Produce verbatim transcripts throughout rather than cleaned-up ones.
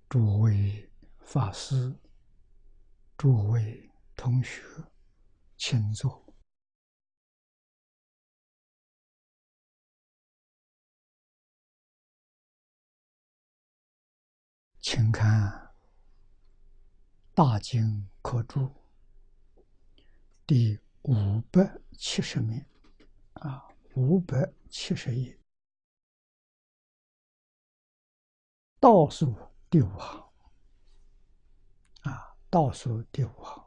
诸位法师、诸位同学，请坐。请看《大经科注》第五百七十面啊，五百七十页，倒数第五行啊，倒数第五行，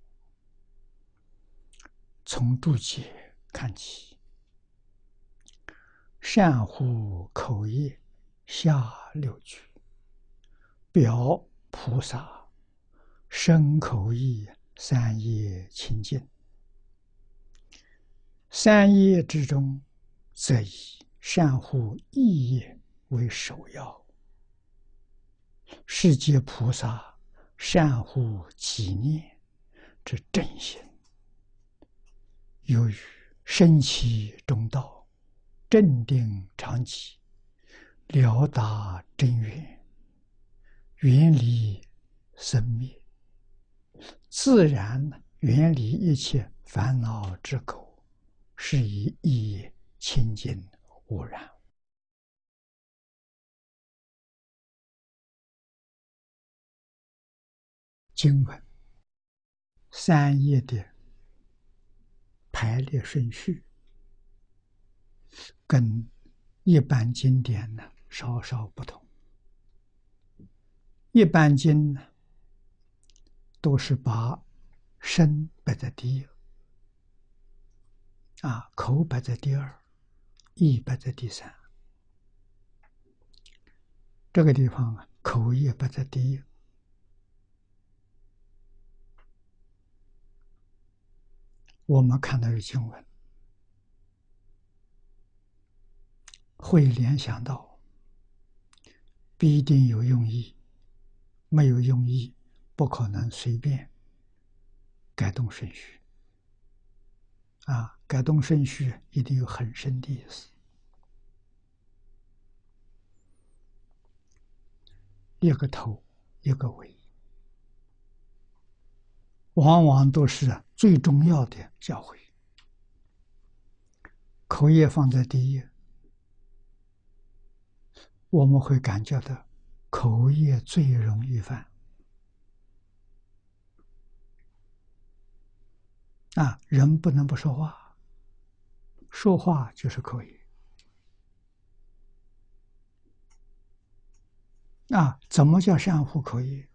从注解看起。善护口业下六句，表菩萨身口意三业清净。三业之中，则以善护意业为首要。是皆菩萨善护己念之正心，由于身起中道，正定常寂，了达真源，远离生灭，自然远离一切烦恼之垢，是以意业清净无染。经文三业的排列顺序跟一般经典呢稍稍不同。一般经呢都是把身摆在第一，啊，口摆在第二，意摆在第三。这个地方啊，口业摆在第一。我们看到的经文，会联想到必定有用意，没有用意，不可能随便改动顺序。啊，改动顺序一定有很深的意思。一个头，一个尾，往往都是最重要的教诲。口业放在第一，我们会感觉到口业最容易犯。啊，人不能不说话，说话就是口业。啊，怎么叫善护口业？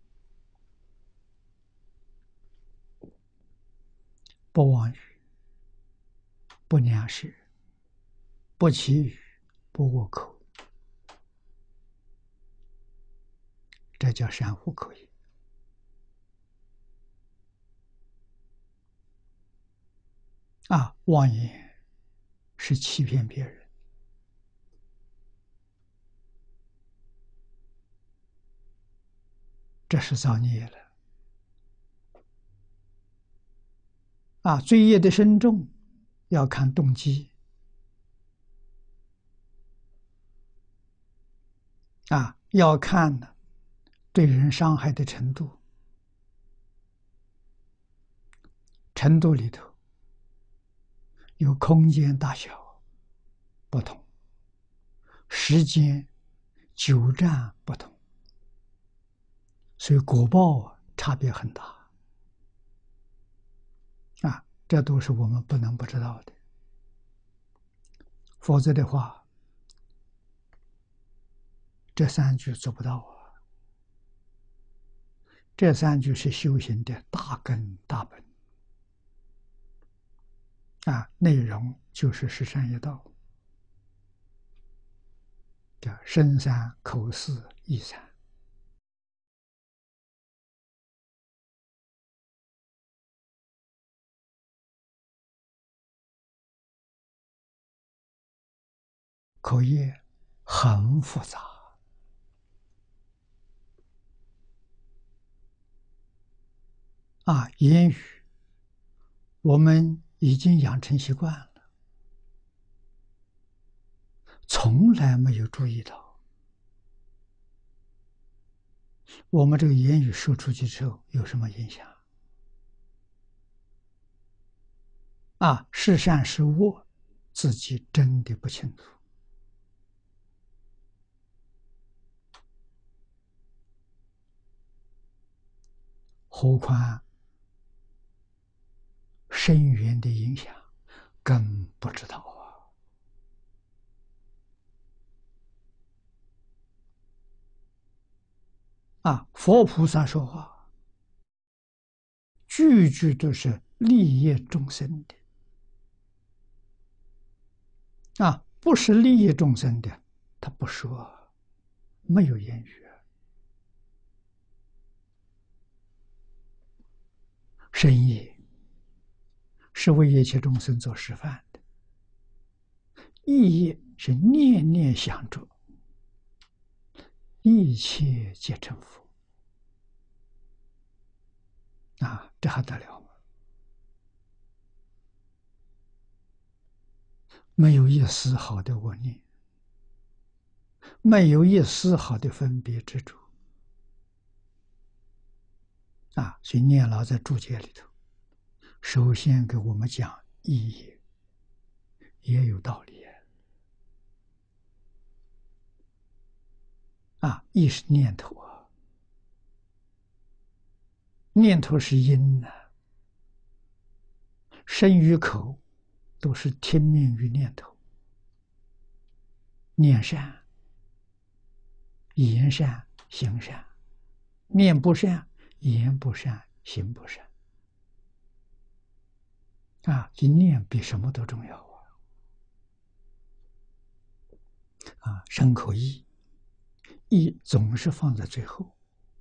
不妄语，不两舌，不绮语，不恶口，这叫善护口业。啊，妄言是欺骗别人，这是造孽了。啊，罪业的深重要看动机。啊，要看呢对人伤害的程度，程度里头有空间大小不同，时间久战不同，所以果报啊差别很大。啊，这都是我们不能不知道的，否则的话，这三句做不到啊。这三句是修行的大根大本。啊，内容就是十善业道，叫身三、口四、意三。口业很复杂。啊，言语我们已经养成习惯了，从来没有注意到。 我们这个言语说出去之后有什么影响？啊，是善是恶，自己真的不清楚。何况深远的影响，更不知道啊！啊，佛菩萨说话，句句都是利益众生的。啊，不是利益众生的，他不说，没有言语。深业是为一切众生做示范的，意业是念念想着，一切皆成佛。啊，这还得了吗？没有一丝毫的恶念，没有一丝毫的分别执着。啊，所以念老在注解里头，首先给我们讲意义，也有道理。啊，意是念头啊，念头是因呢、啊，身与口都是听命于念头，念善、言善、行善，念不善、言不善、行不善。啊，这念比什么都重要啊！啊，身口意，意总是放在最后。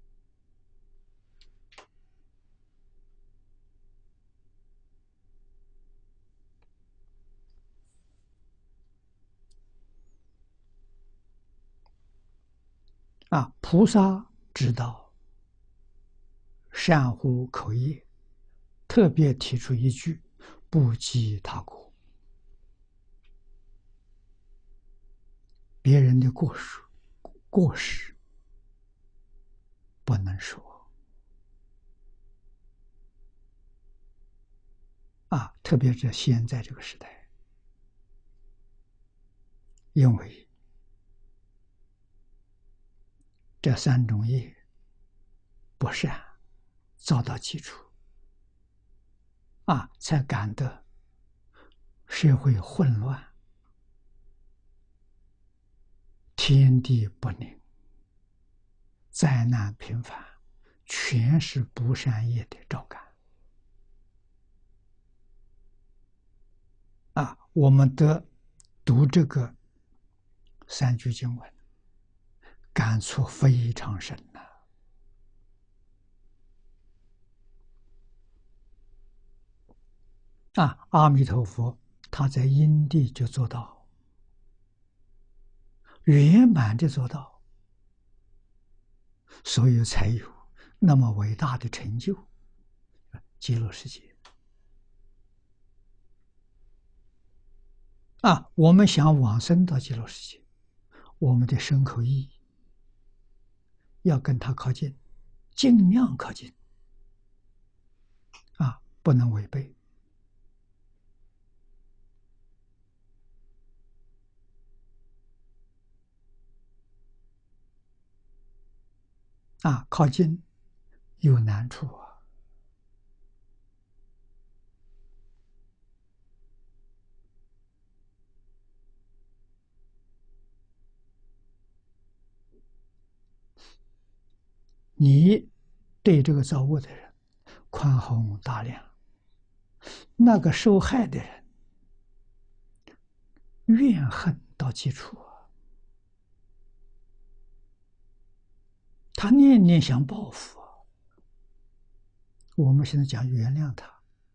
啊，菩萨知道善护口业，特别提出一句：不计他过。别人的过失、过失不能说。啊，特别是现在这个时代，因为这三种业不善遭到基础，啊，才感得社会混乱，天地不宁，灾难频繁，全是不善业的照感。啊，我们得读这个三句经文，感触非常深呐。啊，阿弥陀佛，他在因地就做到圆满的做到，所以才有那么伟大的成就，极乐世界。啊，我们想往生到极乐世界，我们的身口意要跟他靠近，尽量靠近，啊，不能违背。啊，靠近有难处啊。你对这个造物的人宽宏大量，那个受害的人怨恨到基础啊，他念念想报复啊。我们现在讲原谅他，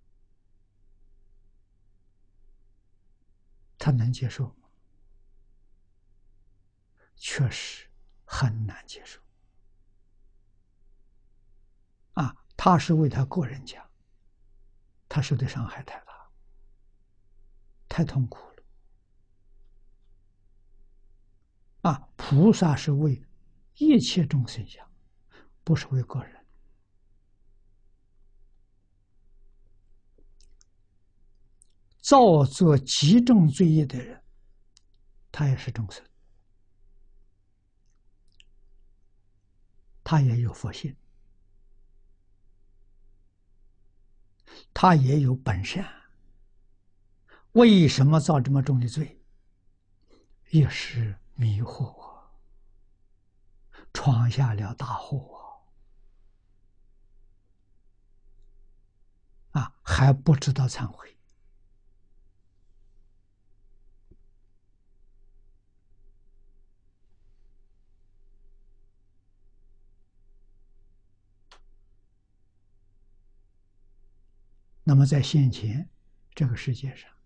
他能接受吗？确实很难接受。啊，他是为他个人讲，他受的伤害太大，太痛苦了。啊，菩萨是为一切众生讲， 不是为个人。造作极重罪业的人，他也是众生，他也有佛性，他也有本善。为什么造这么重的罪？一时迷惑啊，闯下了大祸啊！啊，还不知道忏悔。那么在现前这个世界上，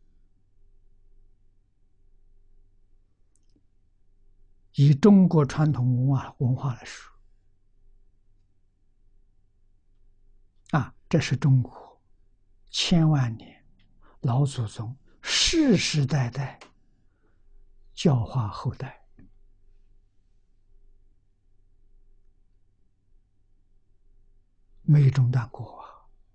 以中国传统文化文化来说，啊，这是中国千万年老祖宗世世代代教化后代，没中断过啊。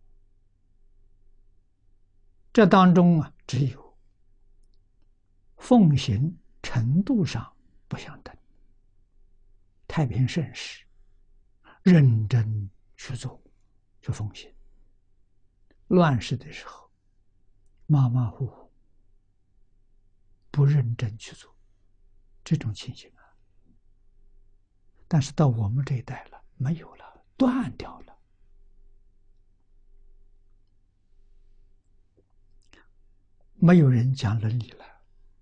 这当中啊，只有奉行程度上不相等。太平盛世，认真去做，去奉行；乱世的时候，马马虎虎，不认真去做，这种情形啊。但是到我们这一代了，没有了，断掉了。没有人讲伦理了，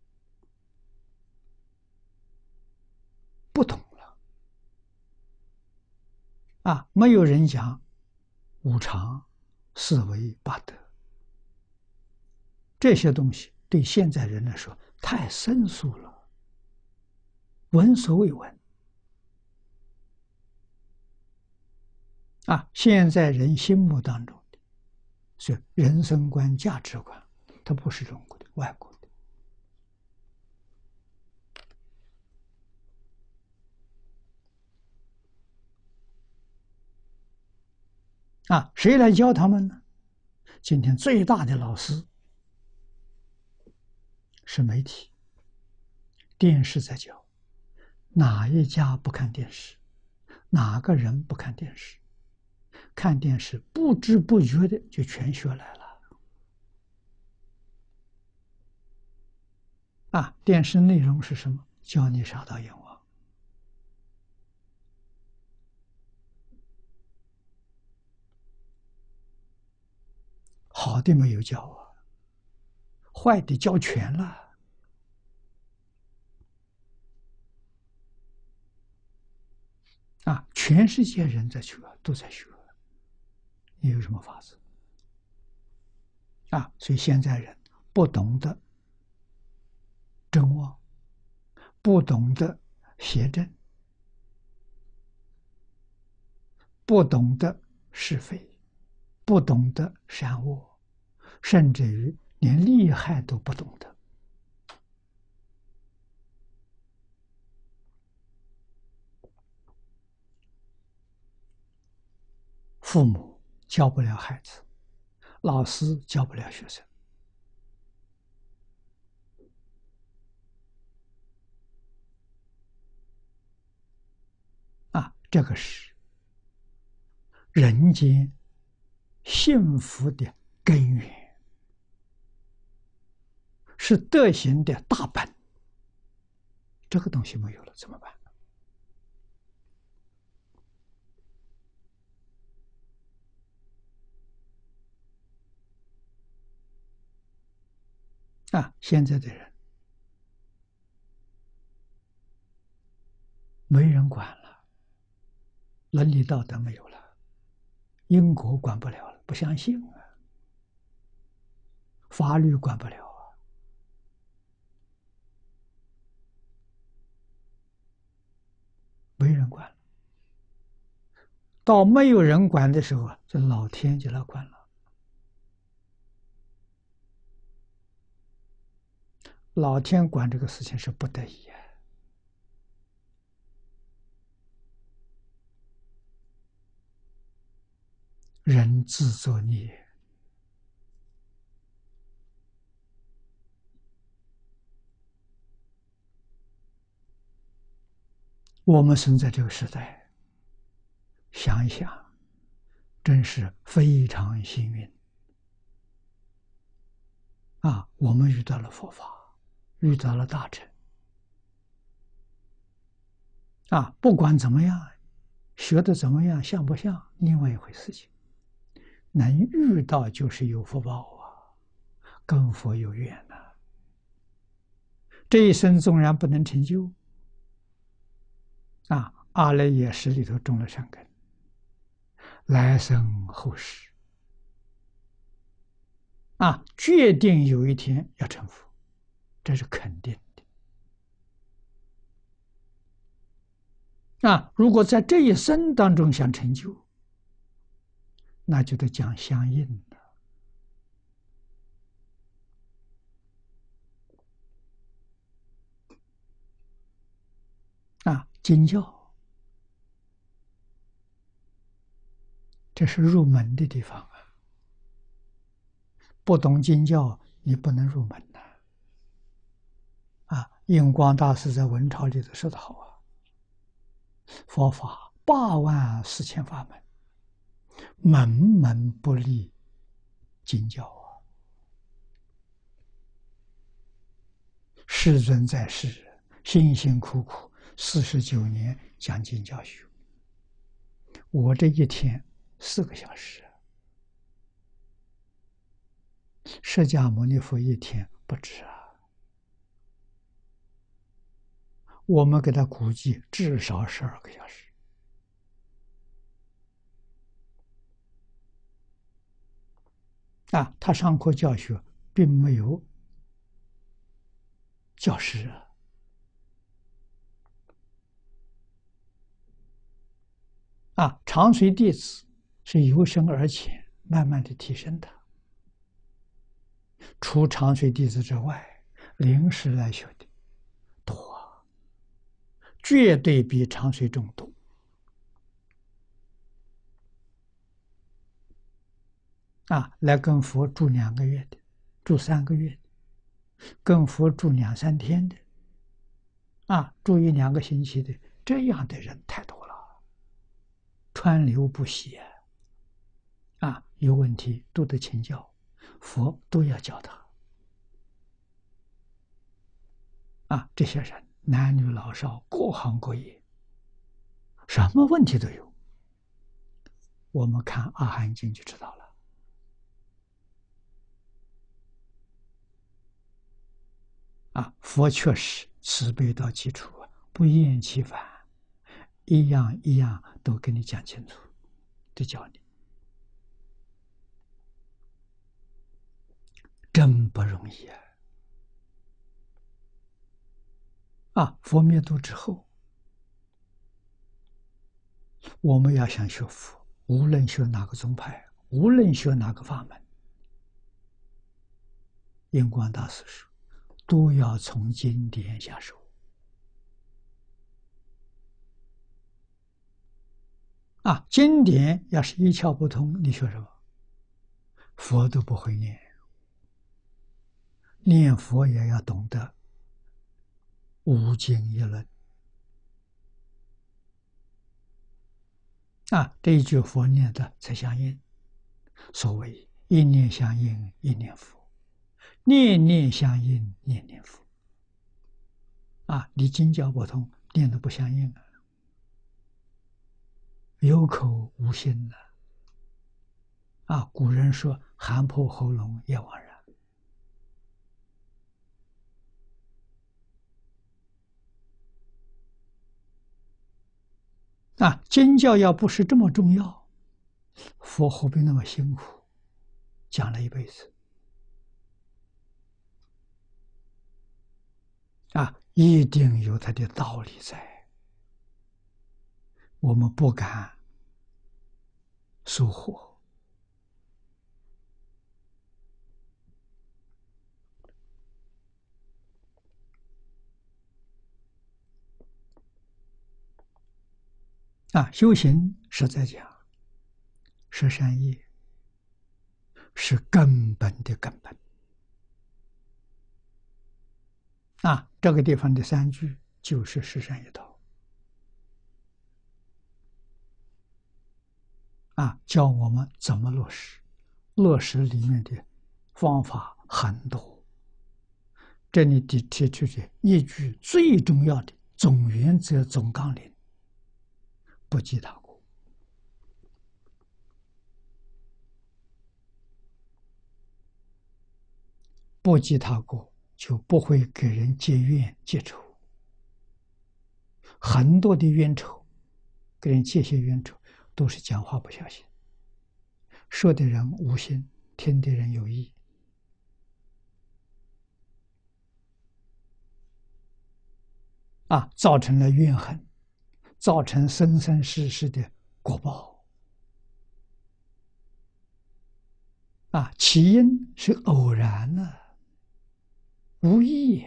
不同了啊！没有人讲五常、四维、八德，这些东西对现在人来说太生疏了，闻所未闻啊！现在人心目当中的是人生观、价值观，它不是中国的，外国的。啊，谁来教他们呢？今天最大的老师是媒体、电视在教。哪一家不看电视？哪个人不看电视？看电视不知不觉的就全学来了。啊，电视内容是什么？教你杀盗阎王。好的没有教啊，坏的教全了。啊，全世界人在学，都在学，你有什么法子？啊，所以现在人不懂得真妄，不懂得邪正，不懂得是非，不懂得善恶，甚至于连利害都不懂得。父母教不了孩子，老师教不了学生。啊，这个是人间幸福的根源，是德行的大本。这个东西没有了怎么办？啊，现在的人没人管了，伦理道德没有了，因果管不了了，不相信啊，法律管不了啊，没人管了。到没有人管的时候啊，这老天就来管了。老天管这个事情是不得已啊。 人自作孽。我们生在这个时代，想一想，真是非常幸运啊！我们遇到了佛法，遇到了大乘啊！不管怎么样，学的怎么样，像不像，另外一回事情。能遇到就是有福报啊，跟佛有缘呐、啊。这一生纵然不能成就，啊，阿赖耶识里头种了善根，来生后世，啊，决定有一天要成佛，这是肯定的。啊，如果在这一生当中想成就，那就得讲相应的。啊，经教，这是入门的地方啊。不懂经教，你不能入门的。啊，印光大师在文钞里头说的好啊，佛法八万四千法门，门门不离经教啊。世尊在世，辛辛苦苦四十九年讲经教学，我这一天四个小时，释迦牟尼佛一天不止啊。我们给他估计至少十二个小时。啊，他上课教学并没有教师啊。啊，长随弟子是由深而浅，慢慢的提升的。除长随弟子之外，临时来学的多，绝对比长随众多。啊，来跟佛住两个月的，住三个月的，跟佛住两三天的，啊，住一两个星期的，这样的人太多了，川流不息啊！啊，有问题都得请教，佛都要教他。啊，这些人男女老少，各行各业，什么问题都有。我们看《阿含经》就知道了。啊，佛确实慈悲到基础，不厌其烦，一样一样都跟你讲清楚，都教你，真不容易啊！啊，佛灭度之后，我们要想学佛，无论学哪个宗派，无论学哪个法门，印光大师说，都要从经典下手。啊，经典要是一窍不通，你学什么？佛都不会念，念佛也要懂得无经一论。啊，这一句佛念的才相应。所谓一念相应一念佛，念念相应念念佛。啊，你经教不通，念的不相应啊，有口无心的。啊，古人说喊破喉咙也枉然。啊，经教要不是这么重要，佛何必那么辛苦讲了一辈子？啊，一定有它的道理在，我们不敢疏忽。啊，修行是在讲十善业是根本的根本。啊，这个地方的三句就是十善业道。啊，教我们怎么落实，落实里面的方法很多。这里提提出的一句最重要的总原则、总纲领：不计他过。不计他过，就不会给人结怨结仇。很多的冤仇，给人结些冤仇，都是讲话不小心，说的人无心，听的人有意。啊，造成了怨恨，造成生生世世的果报。啊，起因是偶然呢、啊，无意。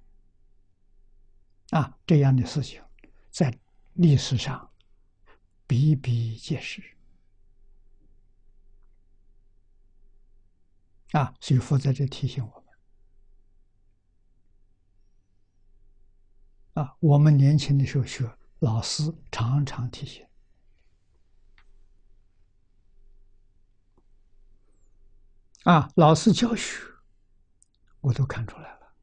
啊，这样的事情在历史上比比皆是。啊，所以佛在这提醒我们。啊，我们年轻的时候学，老师常常提醒。啊，老师教学，我都看出来了。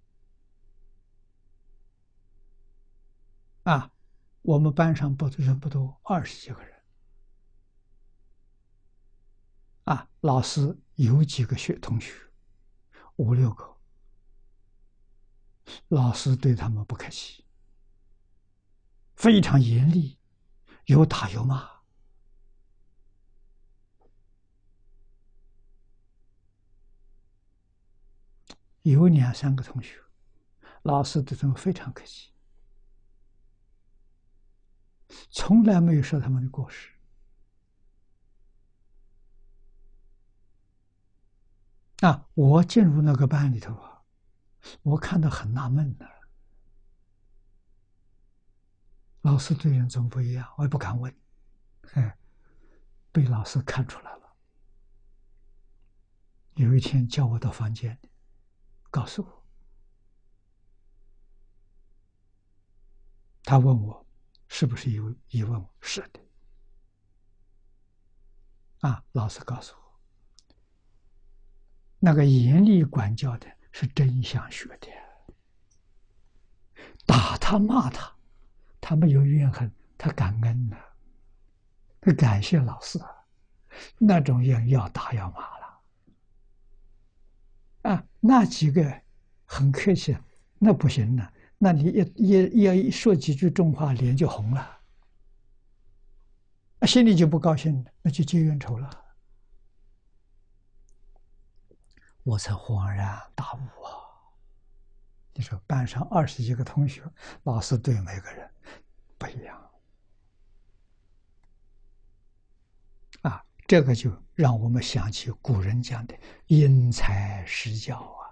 啊，我们班上不人不多，二十几个人。啊，老师有几个学同学，五六个，老师对他们不客气，非常严厉，有打有骂。有两三个同学，老师对他们非常客气，从来没有说他们的过失。啊，我进入那个班里头啊，我看到很纳闷的，老师对人怎么不一样？我也不敢问，哎，被老师看出来了。有一天叫我到房间里，告诉我，他问我是不是有疑问？是的。啊，老师告诉我，那个严厉管教的是真想学的，打他骂他，他没有怨恨，他感恩呢、啊，他感谢老师啊。那种人要打要骂了。啊，那几个很客气，那不行了，那你一一一说几句重话，脸就红了，心里就不高兴了，那就结冤仇了。我才恍然大悟啊！你说班上二十几个同学，老师对每个人不一样啊，这个就让我们想起古人讲的因材施教啊。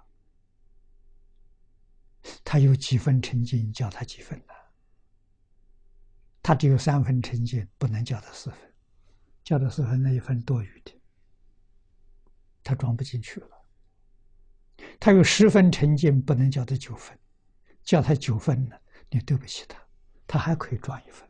他有几分成见，教他几分呢、啊？他只有三分成见，不能教他四分，教他四分那一分多余的，他装不进去了。他有十分成见，不能教他九分，教他九分呢，你对不起他，他还可以赚一分。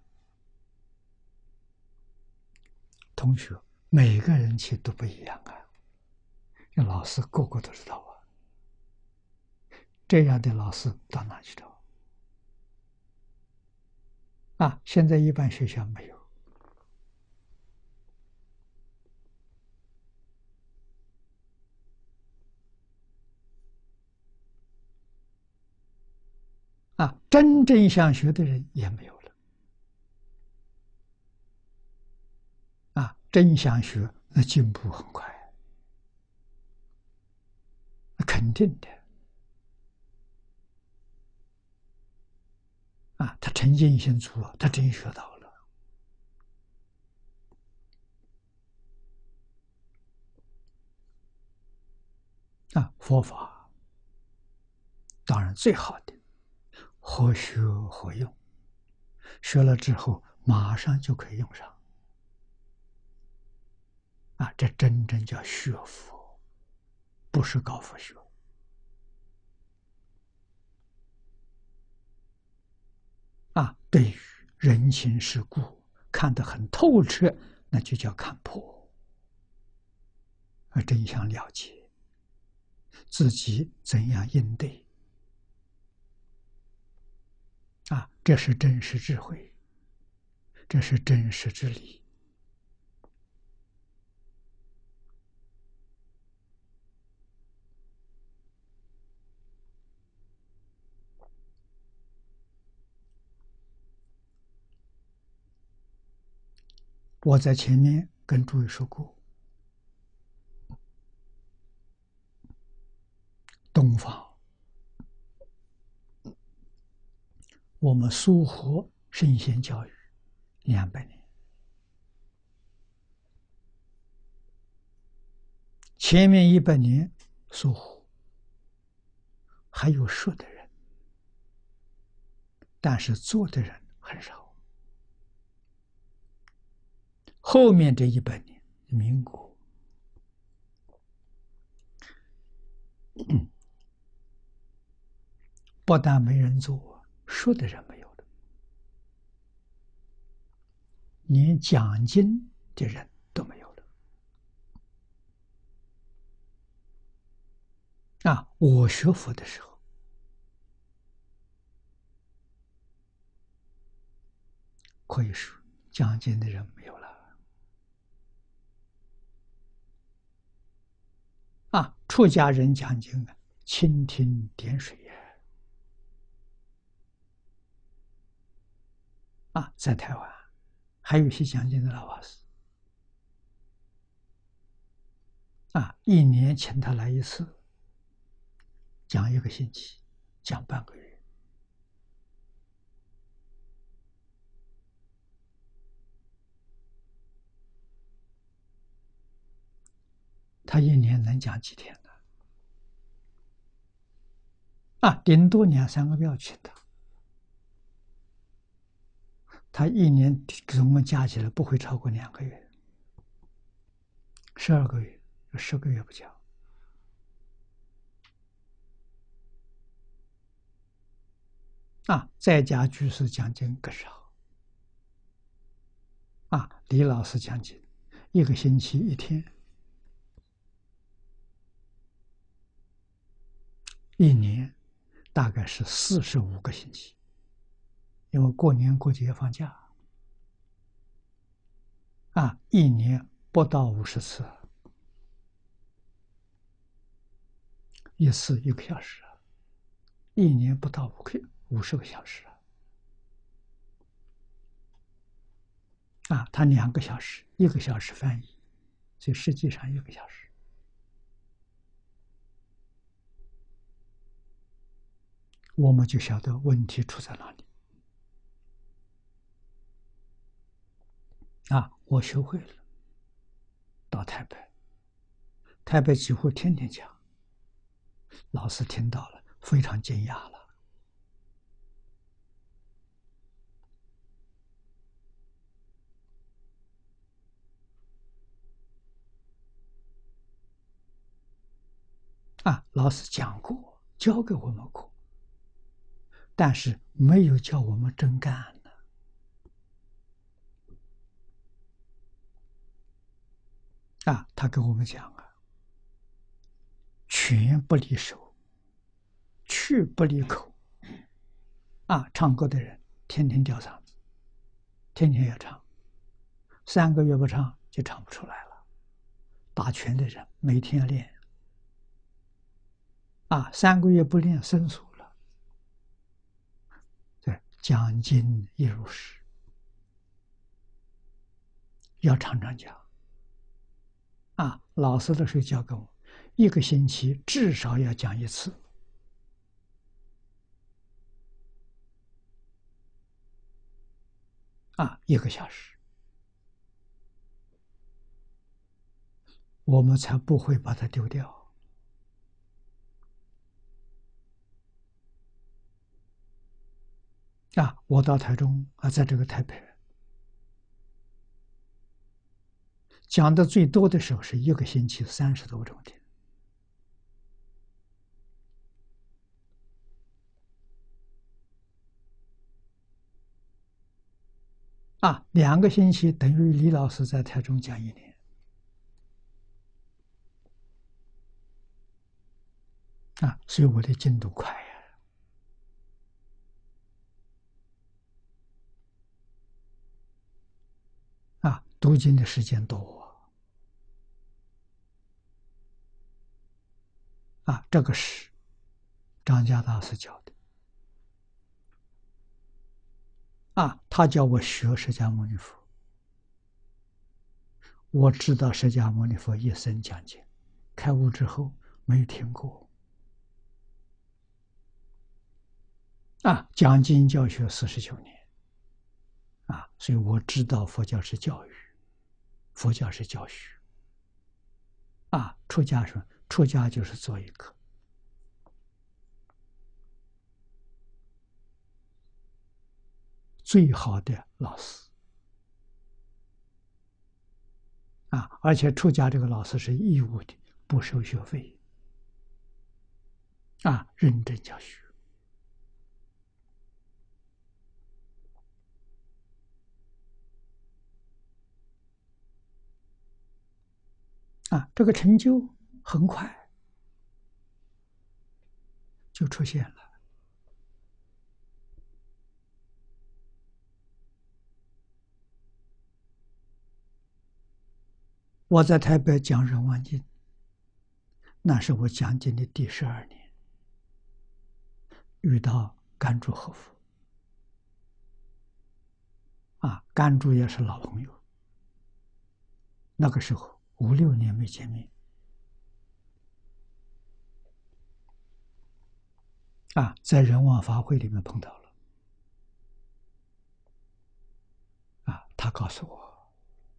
同学，每个人其实都不一样啊，那老师个个都知道啊。这样的老师到哪去找？啊，现在一般学校没有。啊，真正想学的人也没有了。啊，真想学，那进步很快，那肯定的。啊，他成见性足了，他真学到了。啊，佛法当然最好的，何学何用，学了之后马上就可以用上。 啊，这真正叫学佛，不是搞佛学。啊，对于人情世故看得很透彻，那就叫看破，而真相了解，自己怎样应对。啊，这是真实智慧，这是真实之理。我在前面跟诸位说过，东方我们疏忽圣贤教育两百年，前面一百年疏忽，还有说的人，但是做的人很少。后面这一百年，民国，不但没人做，说的人没有了，连讲经的人都没有了。啊，我学佛的时候，可以说讲经的人没有了。啊，出家人讲经啊，蜻蜓点水呀！啊，在台湾还有一些讲经的老法师，啊，一年请他来一次，讲一个星期，讲半个月。他一年能讲几天呢？啊，顶多两三个月请他。他一年总共加起来不会超过两个月，十二个月，十个月不讲。啊，在家居士讲经更少。啊，李老师讲经，一个星期一天，一年大概是四十五个星期，因为过年过节放假。啊，一年不到五十次，一次一个小时，一年不到五个五十个小时。啊，他两个小时，一个小时翻译，所以实际上一个小时。我们就晓得问题出在哪里。啊，我学会了，到台北，台北几乎天天讲，老师听到了，非常惊讶了。啊，老师讲过，教给我们过，但是没有叫我们真干呢。啊，他跟我们讲啊，拳不离手，去不离口。啊，唱歌的人天天吊嗓子，天天要唱，三个月不唱就唱不出来了。打拳的人每天练，啊，三个月不练生疏了。对，讲经一如是，要常常讲。啊，老师的时候教给我，一个星期至少要讲一次。啊，一个小时，我们才不会把它丢掉。啊，我到台中啊，在这个台北， 讲的最多的时候是一个星期三十多种天。啊，两个星期等于李老师在台中讲一年。啊，所以我的进度快呀。啊，读经的时间多。啊，这个是张家大师教的。啊，他教我学释迦牟尼佛。我知道释迦牟尼佛一生讲经，开悟之后没听过。啊，讲经教学四十九年。啊，所以我知道佛教是教育，佛教是教学。啊，出家说出家就是做一个最好的老师。啊，而且出家这个老师是义务的，不收学费。啊，认真教学。啊，这个成就很快就出现了。我在台北讲人王经，那是我讲经的第十二年，遇到甘珠和夫。啊，甘珠也是老朋友，那个时候五六年没见面。啊，在人王法会里面碰到了。啊，他告诉我，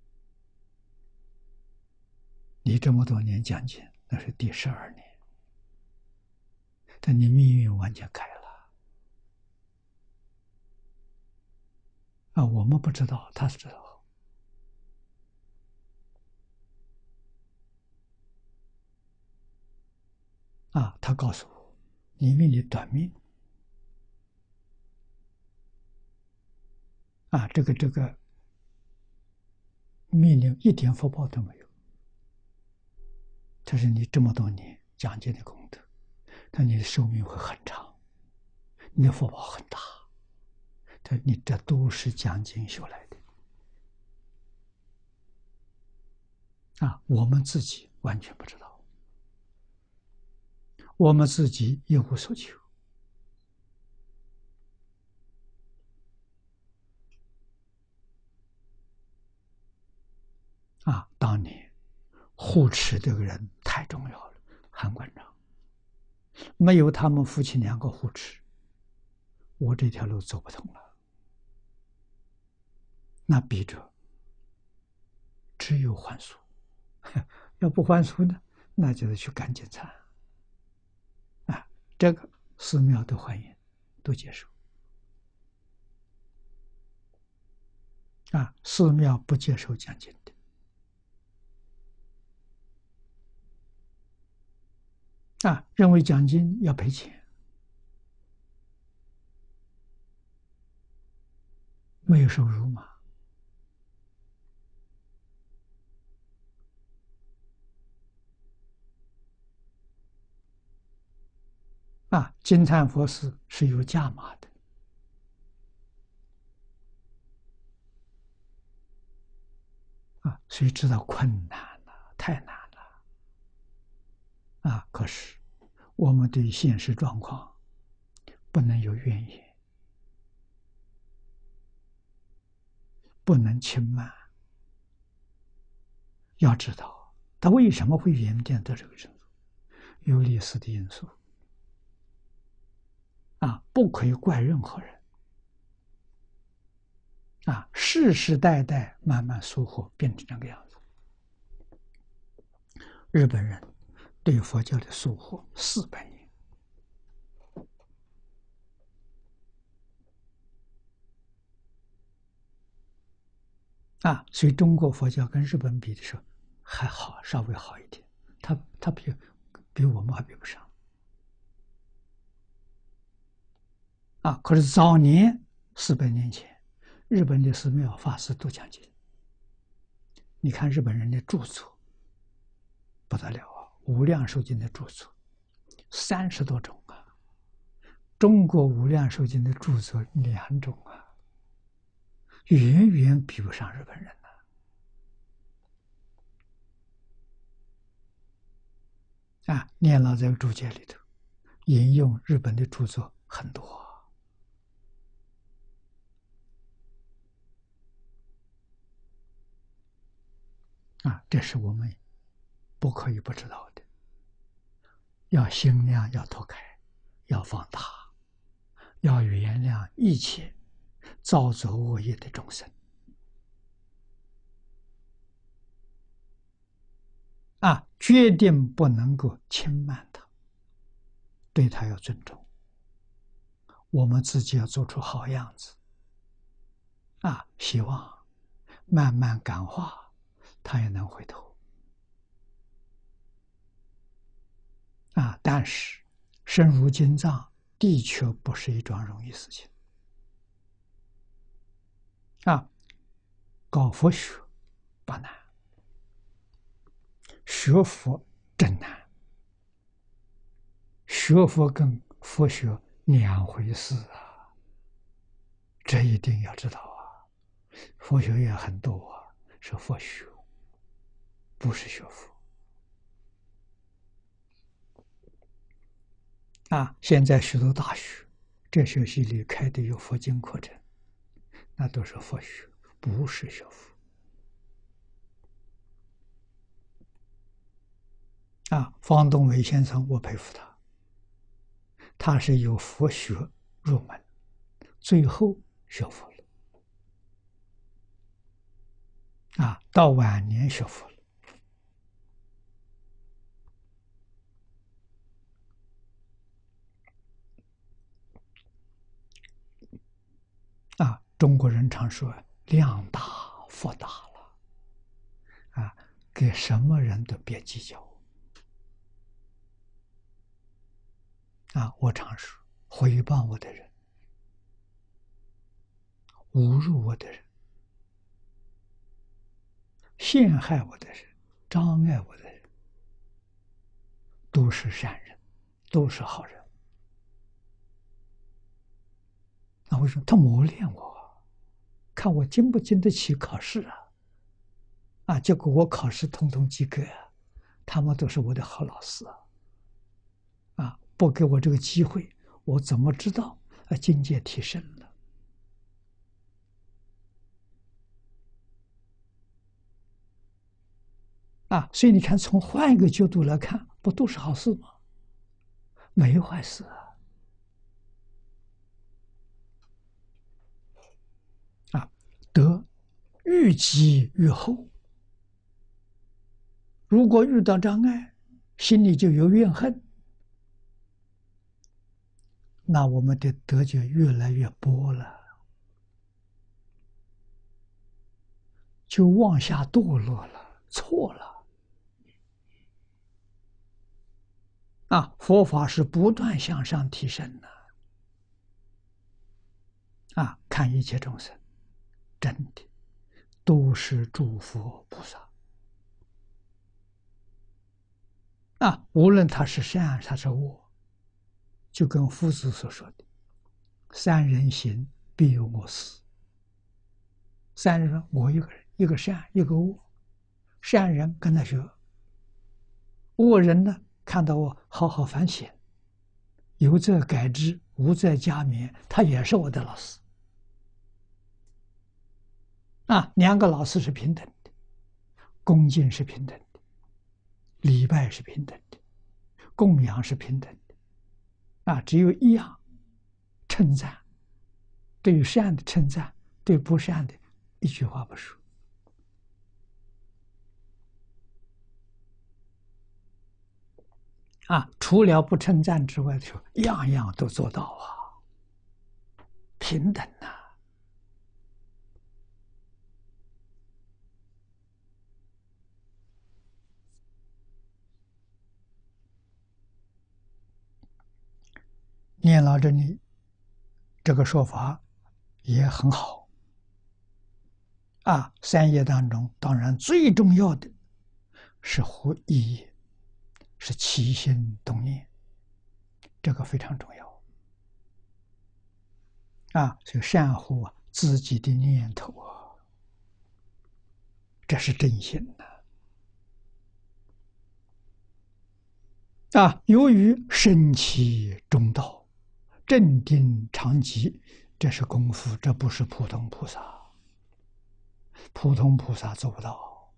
你这么多年讲经，那是第十二年，但你命运完全改了。啊，我们不知道，他是知道。啊，他告诉我，你命里短命。啊，这个这个命令一点福报都没有。这是你这么多年讲经的功德，但你的寿命会很长，你的福报很大。这你这都是讲经修来的。啊，我们自己完全不知道，我们自己一无所求。啊，当年护持这个人太重要了，韩馆长，没有他们夫妻两个护持，我这条路走不通了。那逼着只有还俗，要不还俗呢，那就是去干净餐。啊，这个寺庙都欢迎，都接受。啊，寺庙不接受讲经的。啊，认为讲经要赔钱，没有收入嘛。啊，金灿佛寺是有价码的。啊，所以知道困难了，太难了。啊，可是我们对现实状况不能有怨言，不能轻慢。要知道他为什么会演变到这个程度，有历史的因素。啊，不可以怪任何人。啊，世世代代慢慢疏忽变成这个样子。日本人对佛教的疏忽四百年。 啊，所以中国佛教跟日本比的时候还好，稍微好一点。他他比比我们还比不上啊。可是早年四百年前，日本的寺庙法师都讲经。你看日本人的著作不得了啊，无量寿经的著作三十多种啊，中国无量寿经的著作两种啊，远远比不上日本人呐。啊，念老在注解里头引用日本的著作很多啊，这是我们不可以不知道的。要心量要拓开，要放大，要原谅一切造作恶业的众生啊，决定不能够轻慢他，对他要尊重。我们自己要做出好样子啊，希望慢慢感化，他也能回头啊。但是深入经藏的确不是一桩容易事情啊。搞佛学不难，学佛真难。学佛跟佛学两回事啊，这一定要知道啊。佛学也很多啊，是佛学，不是学佛啊。现在许多大学这学系里开的有佛经课程，那都是佛学，不是学佛啊。方东伟先生，我佩服他，他是由佛学入门，最后学佛了啊，到晚年学佛了啊。中国人常说量大福大了啊，给什么人都别计较啊。我常说，诽谤我的人，侮辱我的人，陷害我的人，障碍我的人，都是善人，都是好人。那为什么他磨练我，看我经不经得起考试啊？啊，结果我考试统统及格啊，他们都是我的好老师啊！啊，不给我这个机会，我怎么知道啊境界提升了？啊，所以你看，从换一个角度来看，不都是好事吗？没坏事啊！啊，得愈积愈厚。如果遇到障碍，心里就有怨恨，那我们的德就越来越薄了，就往下堕落了，错了。啊，佛法是不断向上提升的。啊，看一切众生，真的都是诸佛菩萨。啊，无论他是善，他是恶，就跟夫子所说的“三人行，必有我师”。三人，我一个人，一个善，一个恶。善人跟他学，恶人呢，看到我好好反省，有则改之，无则加勉，他也是我的老师。啊，两个老师是平等的，恭敬是平等的，礼拜是平等的，供养是平等的。啊，只有一样，称赞，对于善的称赞，对不善的一句话不说。啊，除了不称赞之外，就样样都做到啊，平等呐。 念老这里这个说法也很好啊。三业当中，当然最重要的是护一业，是起心动念，这个非常重要啊。所以善护自己的念头啊，这是真心的啊。由于身起中道，镇定常寂，这是功夫，这不是普通菩萨。普通菩萨做不到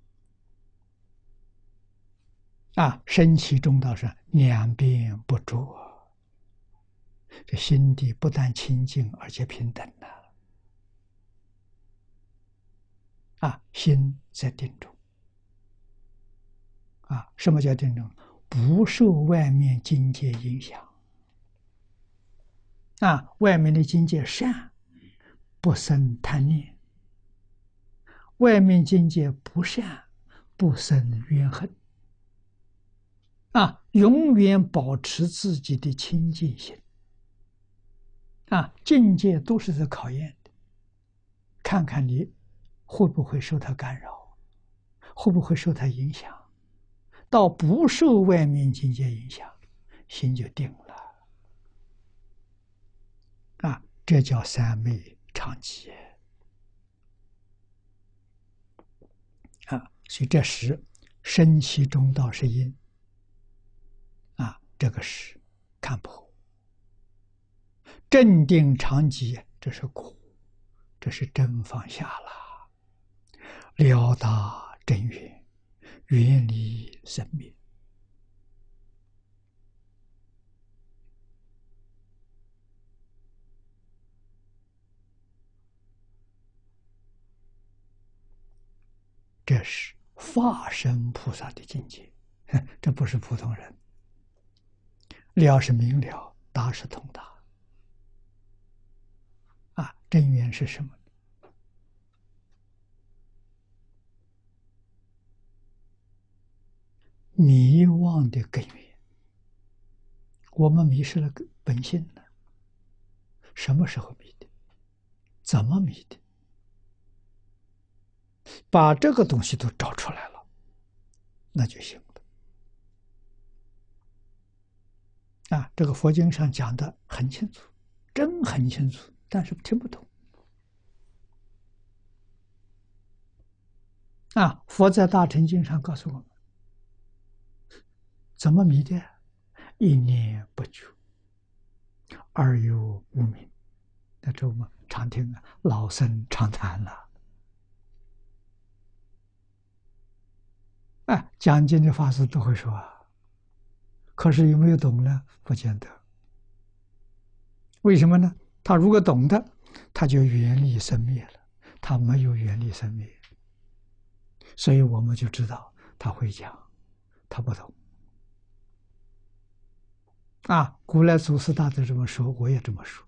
啊！身起中道是两边不着，这心地不但清净，而且平等了啊！心在定中啊！什么叫定中？不受外面境界影响啊！外面的境界善，不生贪念；外面境界不善，不生怨恨。啊，永远保持自己的清净心。啊，境界都是在考验的，看看你会不会受它干扰，会不会受它影响。到不受外面境界影响，心就定了。啊，这叫三昧常寂。啊，所以这时身其中道是因。啊，这个是看破。镇定常寂，这是果，这是真放下了，了达真源，远离生灭。这是法身菩萨的境界，这不是普通人。了是明了，达是通达。啊，真源是什么？迷妄的根源。我们迷失了本性了。什么时候迷的？怎么迷的？把这个东西都找出来了，那就行了。啊，这个佛经上讲的很清楚，真很清楚，但是听不懂。啊，佛在大乘经上告诉我们，怎么迷的？一念不觉，而有无明。那这我们常听啊，老生常谈了。哎，讲经的法师都会说啊，可是有没有懂呢？不见得。为什么呢？他如果懂得，他就远离生灭了。他没有远离生灭，所以我们就知道他会讲，他不懂。啊，古来祖师大德这么说，我也这么说。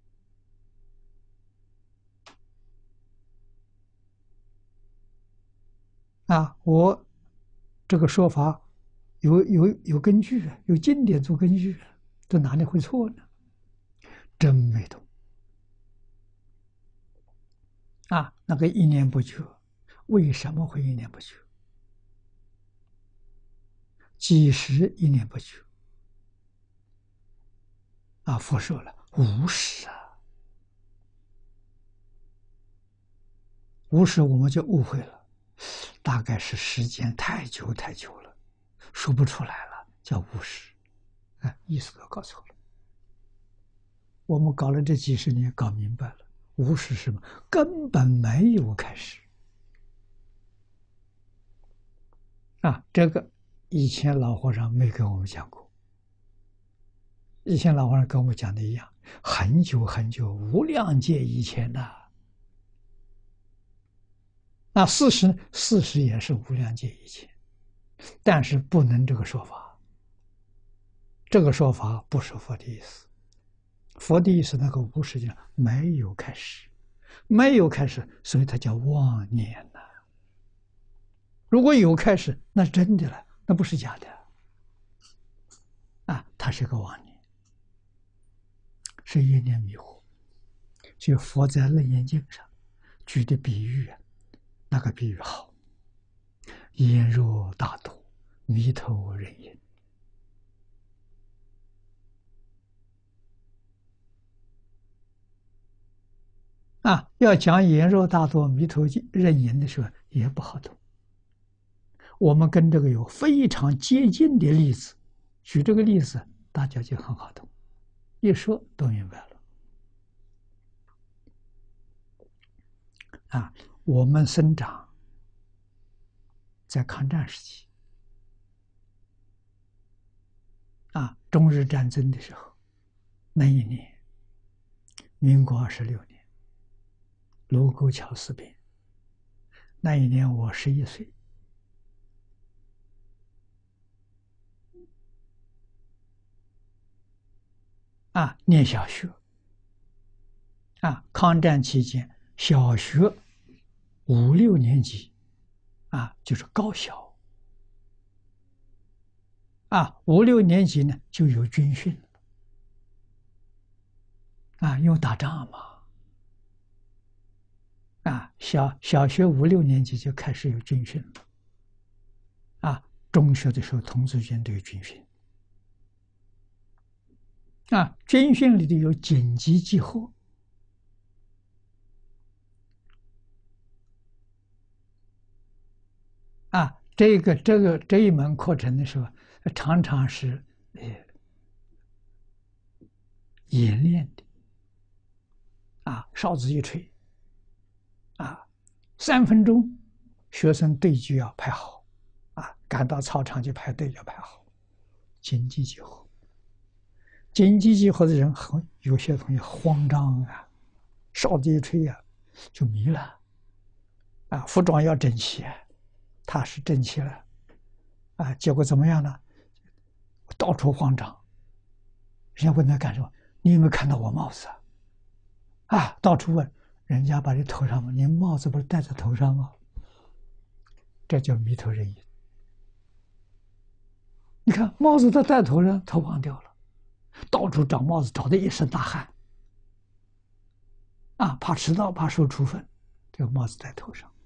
啊，我这个说法有有有根据，有经典做根据，这哪里会错呢？真没懂。啊，那个一念不觉，为什么会一念不觉？几时一念不觉？啊，佛说了，无始啊，无始我们就误会了，大概是时间太久太久了，说不出来了，叫无始。哎，意思都搞错了。我们搞了这几十年，搞明白了，无始是什么？根本没有开始。啊，这个以前老和尚没跟我们讲过。以前老和尚跟我们讲的一样，很久很久，无量劫以前的。那事实，事实也是无量劫以前，但是不能这个说法。这个说法不是佛的意思。佛的意思，那个无始界没有开始，没有开始，所以它叫妄念呐。如果有开始，那是真的了，那不是假的。啊，它是个妄念。 是一念迷惑。就佛在《楞严经》上举的比喻啊，那个比喻好，眼若大肚，迷头人眼。啊，要讲眼若大肚，迷头人眼的时候也不好懂。我们跟这个有非常接近的例子，举这个例子，大家就很好懂，一说都明白了。啊，我们生长在抗战时期，啊，中日战争的时候，那一年，民国二十六年，卢沟桥事变，那一年我十一岁。啊，念小学，啊，抗战期间，小学五六年级，啊，就是高小，啊，五六年级呢就有军训了，啊，因为打仗嘛，啊，小小学五六年级就开始有军训了，啊，中学的时候童子军都有军训。啊，军训里头有紧急集合，啊，这个这个这一门课程的时候，常常是呃演练的，啊，哨子一吹，啊，三分钟，学生队就要排好，啊，赶到操场就排队要排好，紧急集合。紧急集合的人很有些同学慌张啊，哨子一吹啊，就迷了，啊，服装要整齐，他是整齐了，啊，结果怎么样呢？到处慌张，人家问他干什么？你有没有看到我帽子啊？啊，到处问，人家把你头上嘛，你帽子不是戴在头上吗？这叫迷头人眼。你看帽子他戴头上，他忘掉了。到处找帽子，找得一身大汗，啊，怕迟到，怕受处分，这个帽子戴头上。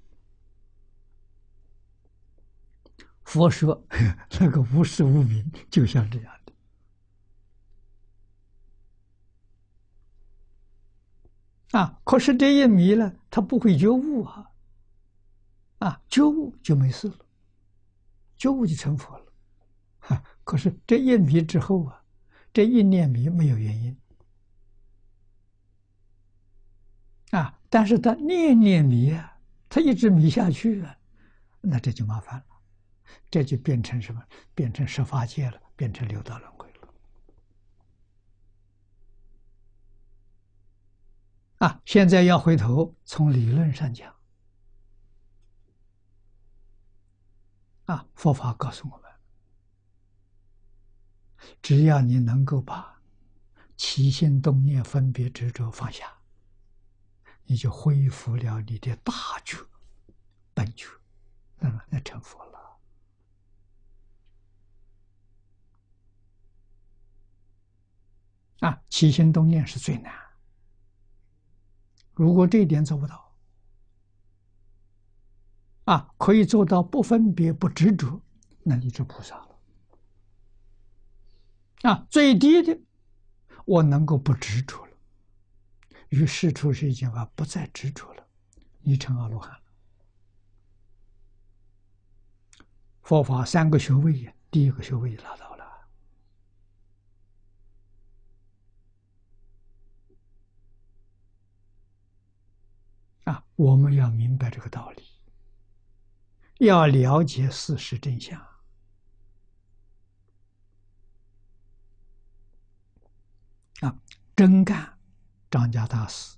佛说那个无事无明，就像这样的。啊，可是这一迷呢，他不会觉悟啊，啊，觉悟就没事了，觉悟就成佛了。啊，可是这一迷之后啊，这一念迷没有原因。啊，但是他念念迷啊，他一直迷下去啊，那这就麻烦了，这就变成什么？变成十法界了，变成六道轮回了。啊，现在要回头从理论上讲，啊，佛法告诉我们，只要你能够把起心动念、分别执着放下，你就恢复了你的大觉、本觉，那么那成佛了。啊，起心动念是最难，如果这一点做不到，啊，可以做到不分别、不执着，那你就菩萨了。啊，最低的，我能够不执着了，于事处世间法不再执着了，你成阿罗汉了。佛法三个学位，第一个学位拿到了。啊，我们要明白这个道理，要了解事实真相。啊，真干，张家大师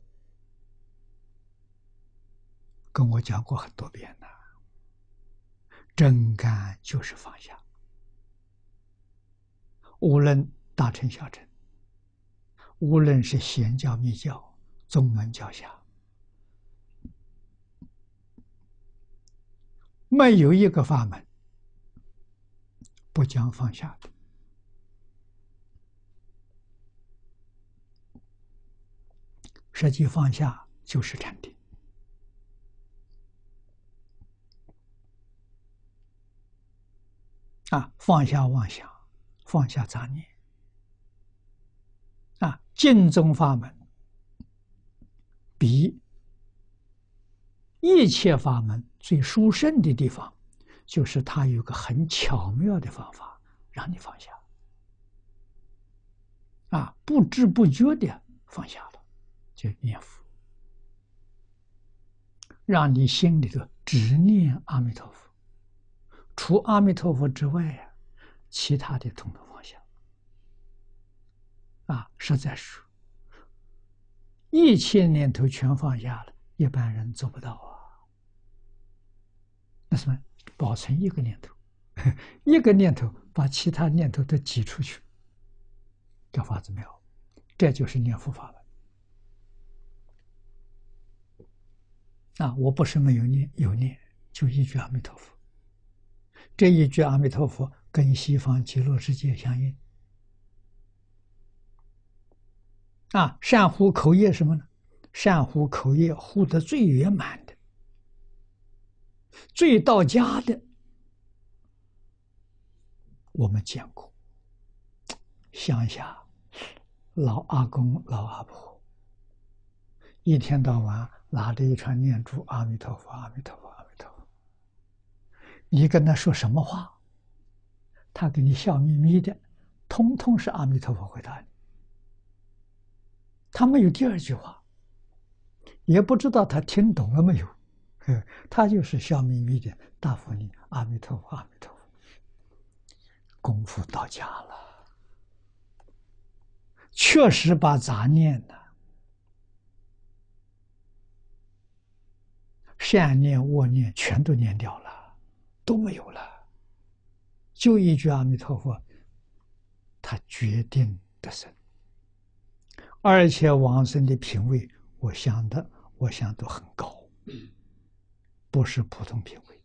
跟我讲过很多遍了。真干就是放下，无论大乘小乘，无论是显教密教、宗门教下，没有一个法门不讲放下的。 实际放下就是禅定。啊，放下妄想，放下杂念。啊，净宗法门比一切法门最殊胜的地方，就是它有个很巧妙的方法，让你放下。啊，不知不觉的放下了，就念佛，让你心里头只念阿弥陀佛，除阿弥陀佛之外呀，其他的统统放下。啊，实在是一切念头全放下了，一般人做不到啊。那什么，保存一个念头，一个念头把其他念头都挤出去，这法子妙，这就是念佛法门。啊，我不是没有念，有念，就一句阿弥陀佛。这一句阿弥陀佛跟西方极乐世界相应。啊，善护口业什么呢？善护口业护得最圆满的、最到家的，我们见过。乡下老阿公、老阿婆，一天到晚拿着一串念珠：阿弥陀佛，阿弥陀佛，阿弥陀佛。你跟他说什么话，他给你笑眯眯的，通通是阿弥陀佛回答你。他没有第二句话，也不知道他听懂了没有，他就是笑眯眯的答复你：阿弥陀佛，阿弥陀佛。功夫到家了，确实把杂念呢、善念、恶念全都念掉了，都没有了，就一句阿弥陀佛，他决定得生。而且往生的品位，我想的，我想都很高，不是普通品位。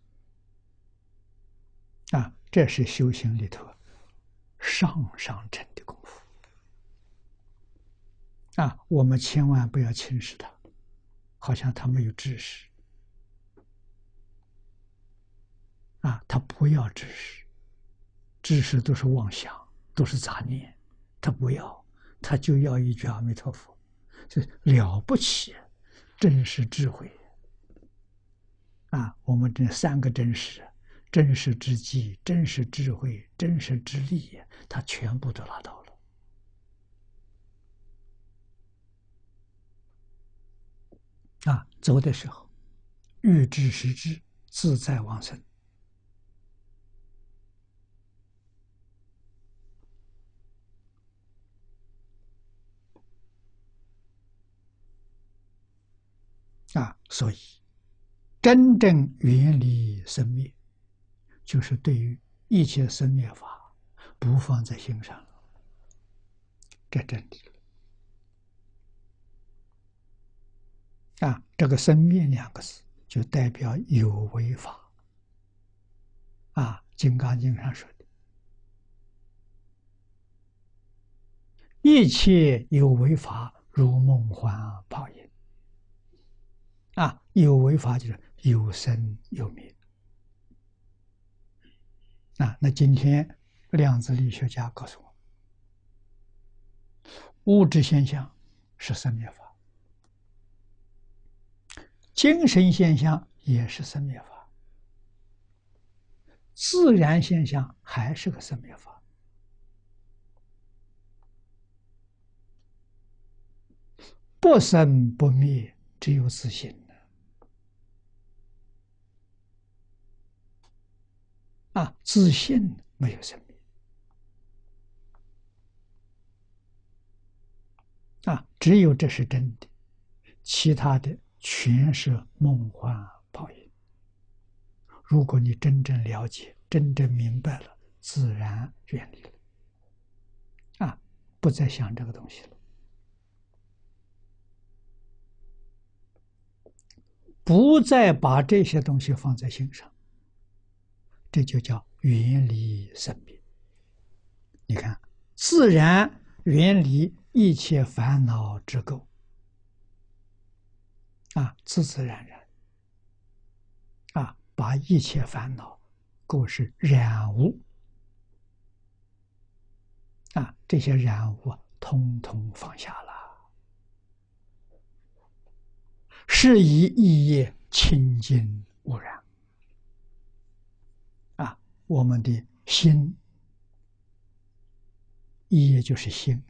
啊，这是修行里头上上乘的功夫。啊，我们千万不要轻视他，好像他没有知识。啊，他不要知识，知识都是妄想，都是杂念，他不要。他就要一句阿弥陀佛，这了不起，真实智慧啊！我们这三个真实，真实之机、真实智慧、真实之力，他全部都拿到了啊！走的时候，欲知时知，自在往生。啊，所以真正远离生灭，就是对于一切生灭法不放在心上了，这真理了。啊，这个生灭两个字就代表有为法。啊，《金刚经》上说的，一切有为法如梦幻泡影。啊，有为法就是有生有灭。啊，那今天量子力学家告诉我，物质现象是生灭法，精神现象也是生灭法，自然现象还是个生灭法。不生不灭，只有自性。啊，自性没有生命。啊，只有这是真的，其他的全是梦幻泡影。如果你真正了解、真正明白了，自然远离了。啊，不再想这个东西了，不再把这些东西放在心上。这就叫远离生灭。你看，自然远离一切烦恼之垢， 啊，自自然然啊，把一切烦恼构是染污啊，这些染污啊，通通放下了，是以一业清净无染啊，我们的心，一业就是心，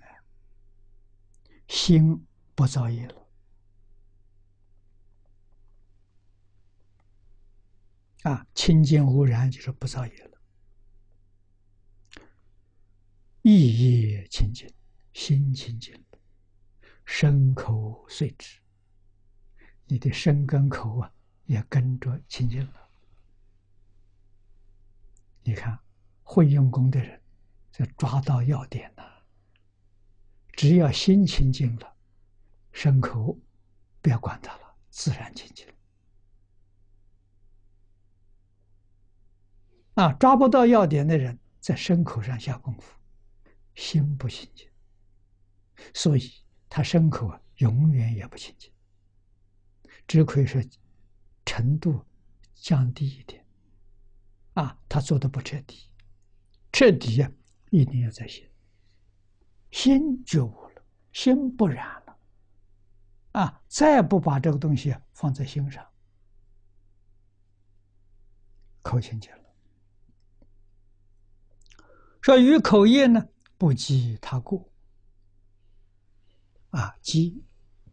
心不造业了啊，清净无染就是不造业了。意业清净，心清净，身口随之，你的身跟口啊也跟着清净了。你看，会用功的人，就抓到要点了。只要心清净了，身口不要管它了，自然清净。啊，抓不到要点的人，在身口上下功夫，心不清净，所以他身口啊永远也不清净，只可以说程度降低一点。啊，他做的不彻底，彻底呀、啊，一定要在心，心觉悟了，心不染了，啊，再不把这个东西放在心上，口清净了。说与口业呢，不积他过，啊，积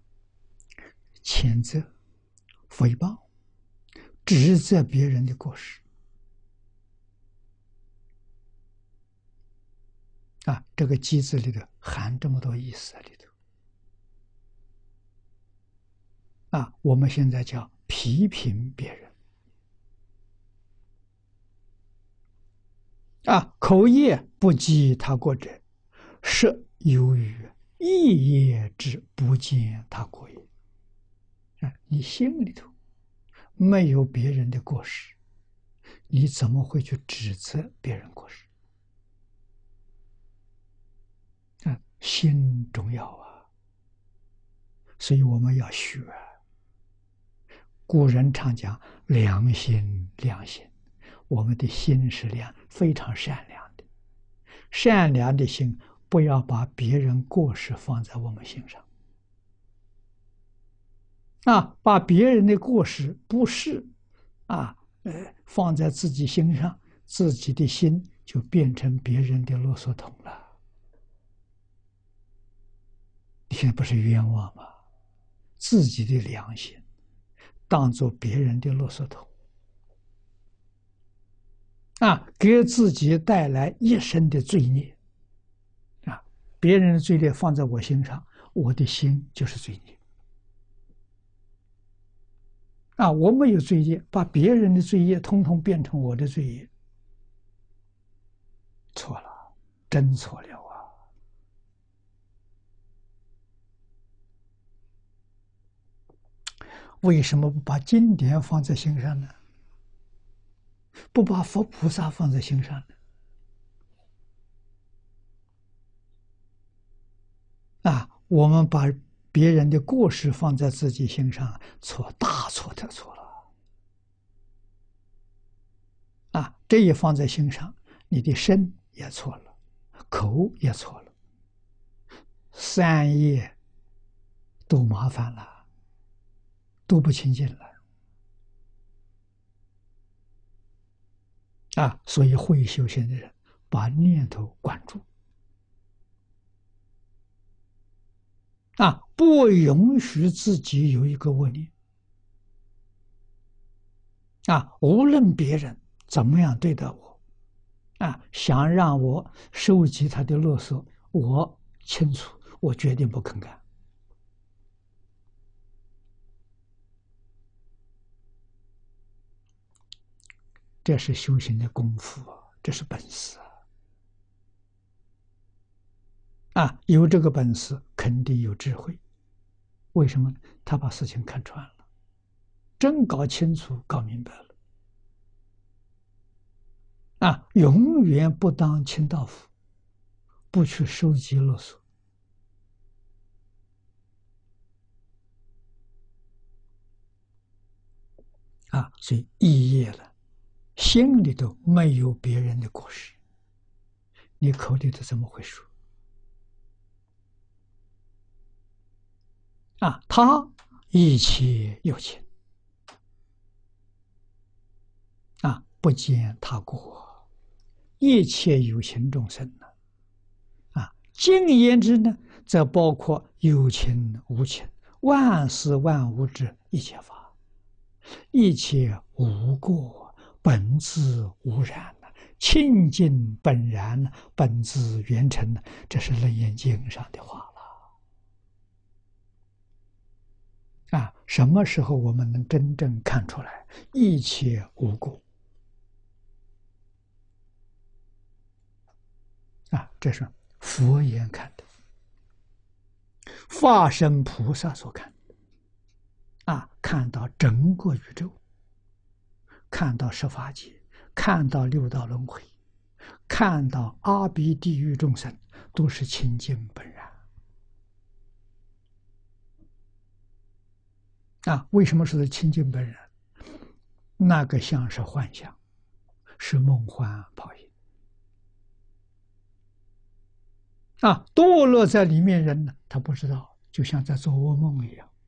谴责、诽谤、指责别人的过失。啊，这个“积”字里头含这么多意思在里头。啊，我们现在叫批评别人。啊，口业不积他过者，是由于意业之不见他过也。啊，你心里头没有别人的过失，你怎么会去指责别人过失？啊，心重要啊，所以我们要学。古人常讲良心，良心，我们的心是良，非常善良的。善良的心，不要把别人过失放在我们心上。啊，把别人的过失不是啊，呃，放在自己心上，自己的心就变成别人的啰嗦桶了。你现在不是冤枉吗？自己的良心当做别人的啰嗦桶，啊，给自己带来一生的罪孽。啊，别人的罪孽放在我心上，我的心就是罪孽。啊，我没有罪业，把别人的罪业通通变成我的罪业，错了，真错了啊！为什么不把经典放在心上呢？不把佛菩萨放在心上呢？啊，我们把别人的过失放在自己心上，错，大错特错了。啊，这一放在心上，你的身也错了，口也错了，三业都麻烦了，都不清净了。啊，所以会修行的人把念头管住。啊，不允许自己有一个恶念。啊，无论别人怎么样对待我，啊，想让我收集他的勒索，我清楚，我决定不肯干。这是修行的功夫啊，这是本事啊！啊，有这个本事，肯定有智慧。为什么？他把事情看穿了，真搞清楚、搞明白了。啊，永远不当清道夫，不去收集勒索。 啊，所以意业了，心里头没有别人的过失，你口里头怎么会说？啊，他一切有情啊，不见他过，一切有情众生呢，啊，净言之呢，则包括有情无情，万事万物之一切法，一切无过，本自无染呢，清净本然呢，本自圆成呢，这是《楞严经》上的话了。啊，什么时候我们能真正看出来一切无过？啊，这是佛眼看的，化身菩萨所看的。啊，看到整个宇宙，看到十法界，看到六道轮回，看到阿鼻地狱众生，都是清净本然。啊，为什么说是清净本然？那个像是幻象，是梦幻泡影。啊，堕落在里面人呢，他不知道，就像在做噩梦一样。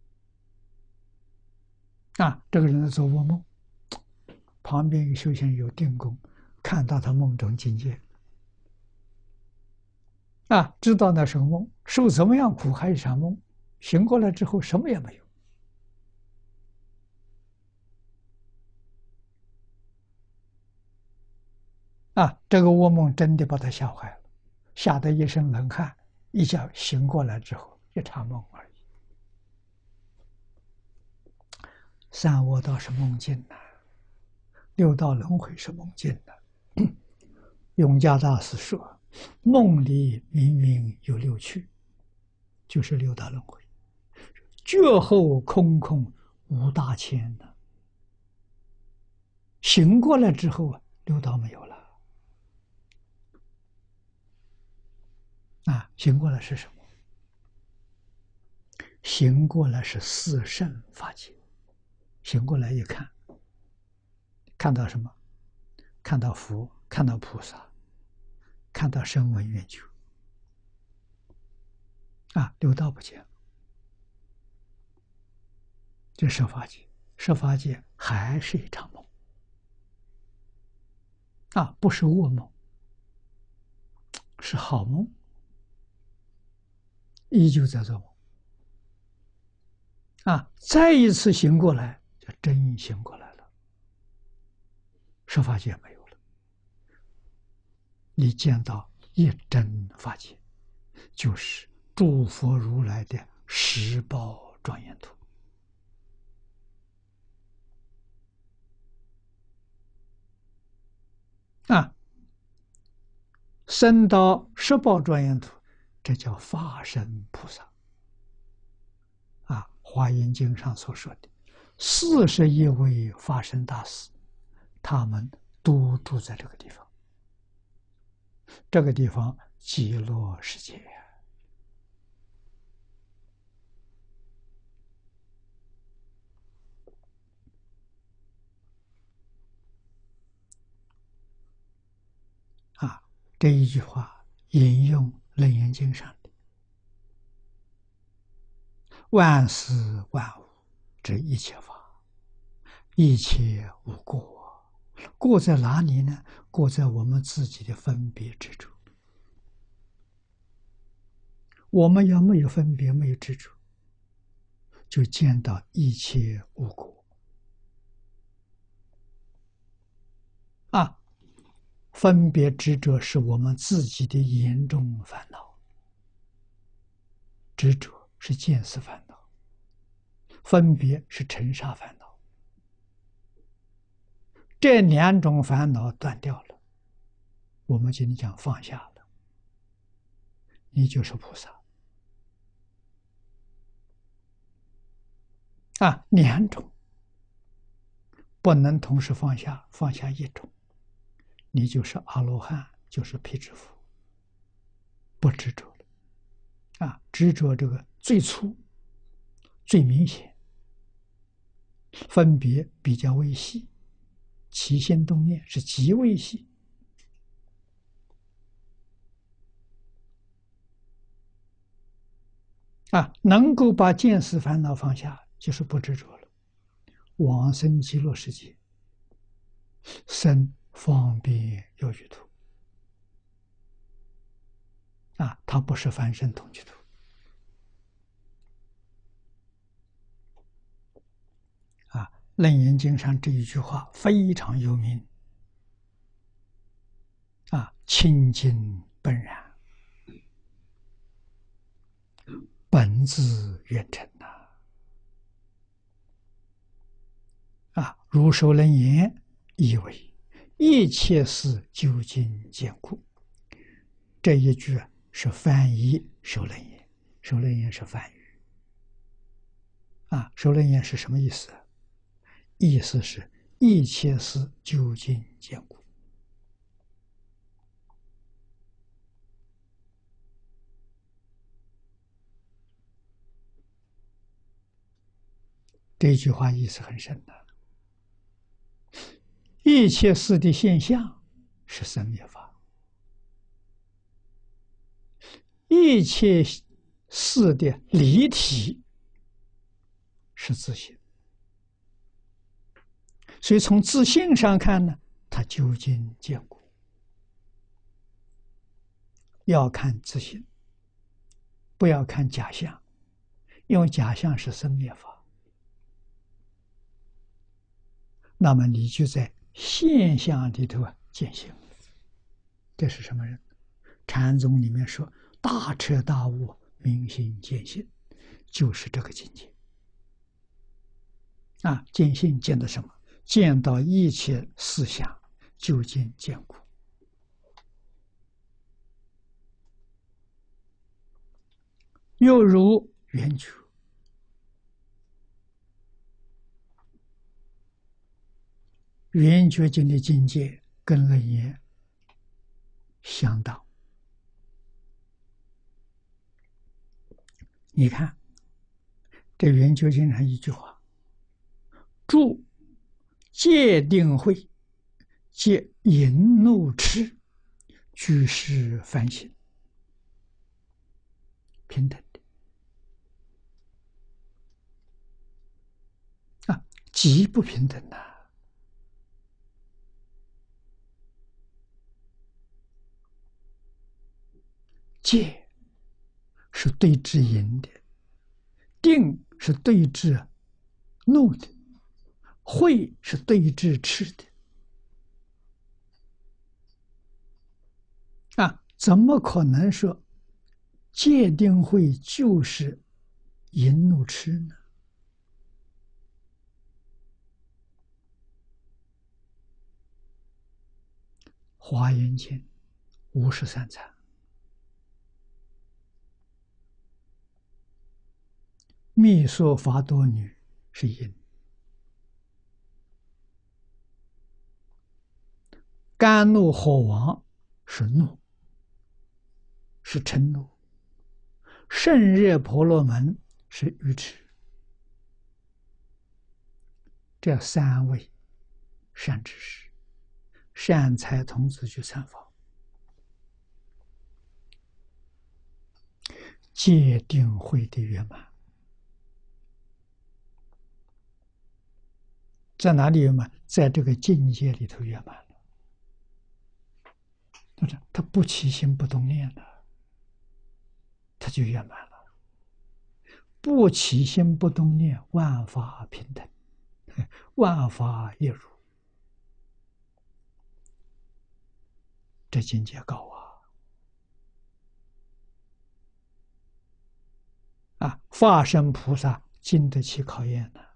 啊，这个人在做噩梦，旁边有修行人有定功，看到他梦中境界，啊，知道那是个梦，受怎么样苦还一场梦，醒过来之后什么也没有。啊，这个噩梦真的把他吓坏了，吓得一身冷汗，一觉醒过来之后，一场梦而已。三恶道是梦境呐、啊，六道轮回是梦境的、啊。永嘉大师说：“梦里明明有六趣，就是六道轮回；觉后空空无大千呢。醒过来之后啊，六道没有了。啊，醒过来是什么？醒过来是四圣法界。醒过来一看，看到什么？看到佛，看到菩萨，看到声闻缘觉。啊，六道不见了。这十法界，十法界还是一场梦。啊，不是噩梦，是好梦，依旧在做梦。啊，再一次醒过来，就真醒过来了，十法界没有了，你见到一真法界，就是诸佛如来的十宝庄严图。啊，升到十宝庄严图，这叫法身菩萨。啊，《华严经》上所说的四十一位法身大士，他们都住在这个地方。这个地方极乐世界。啊，这一句话引用《楞严经》上的“万事万物之一切法，一切无过”。过在哪里呢？过在我们自己的分别执着。我们要没有分别，没有执着，就见到一切无过。啊，分别执着是我们自己的严重烦恼，执着是见思烦恼，分别是尘沙烦恼。这两种烦恼断掉了，我们今天讲放下了，你就是菩萨。啊，两种不能同时放下，放下一种，你就是阿罗汉，就是辟支佛，不执着了。啊，执着这个最粗、最明显， 分别比较微细，起心动念是极微细。啊，能够把见思烦恼放下，就是不执着了。往生极乐世界，生方便有余土。啊，它不是凡圣同居土。啊，楞严经上这一句话非常有名。啊，清净本然，本自圆成呐。啊，如受楞严，意为一切事究竟坚固。这一句是翻译受楞严，受楞严是翻译。啊，受楞严是什么意思？意思是一切事究竟坚固。这句话意思很深的。一切事的现象是生灭法，一切事的离体是自性。所以从自性上看呢，它究竟坚固。要看自性，不要看假象，因为假象是生灭法。那么你就在现象里头啊见性。这是什么人？禅宗里面说大彻大悟，明心见性，就是这个境界。啊，见性见到什么？见到一切思想究竟坚固。又如圆觉，圆觉经的境界跟楞严相当。你看这圆觉经上一句话：住戒定慧，戒淫怒痴，居士反省，平等的。啊，极不平等呐、啊！戒是对治淫的，定是对治怒的，慧是对治痴的。啊，怎么可能说戒定慧就是淫怒痴呢？华严经五十三参，密说法多女是淫，甘怒火王是怒，是嗔怒，胜热婆罗门是愚痴。这三位善知识，善财童子去参访，戒定慧的圆满。在哪里圆满？在这个境界里头圆满了。他不起心不动念了，他就圆满了。不起心不动念，万法平等，万法一如。这境界高啊！啊，化身菩萨经得起考验的。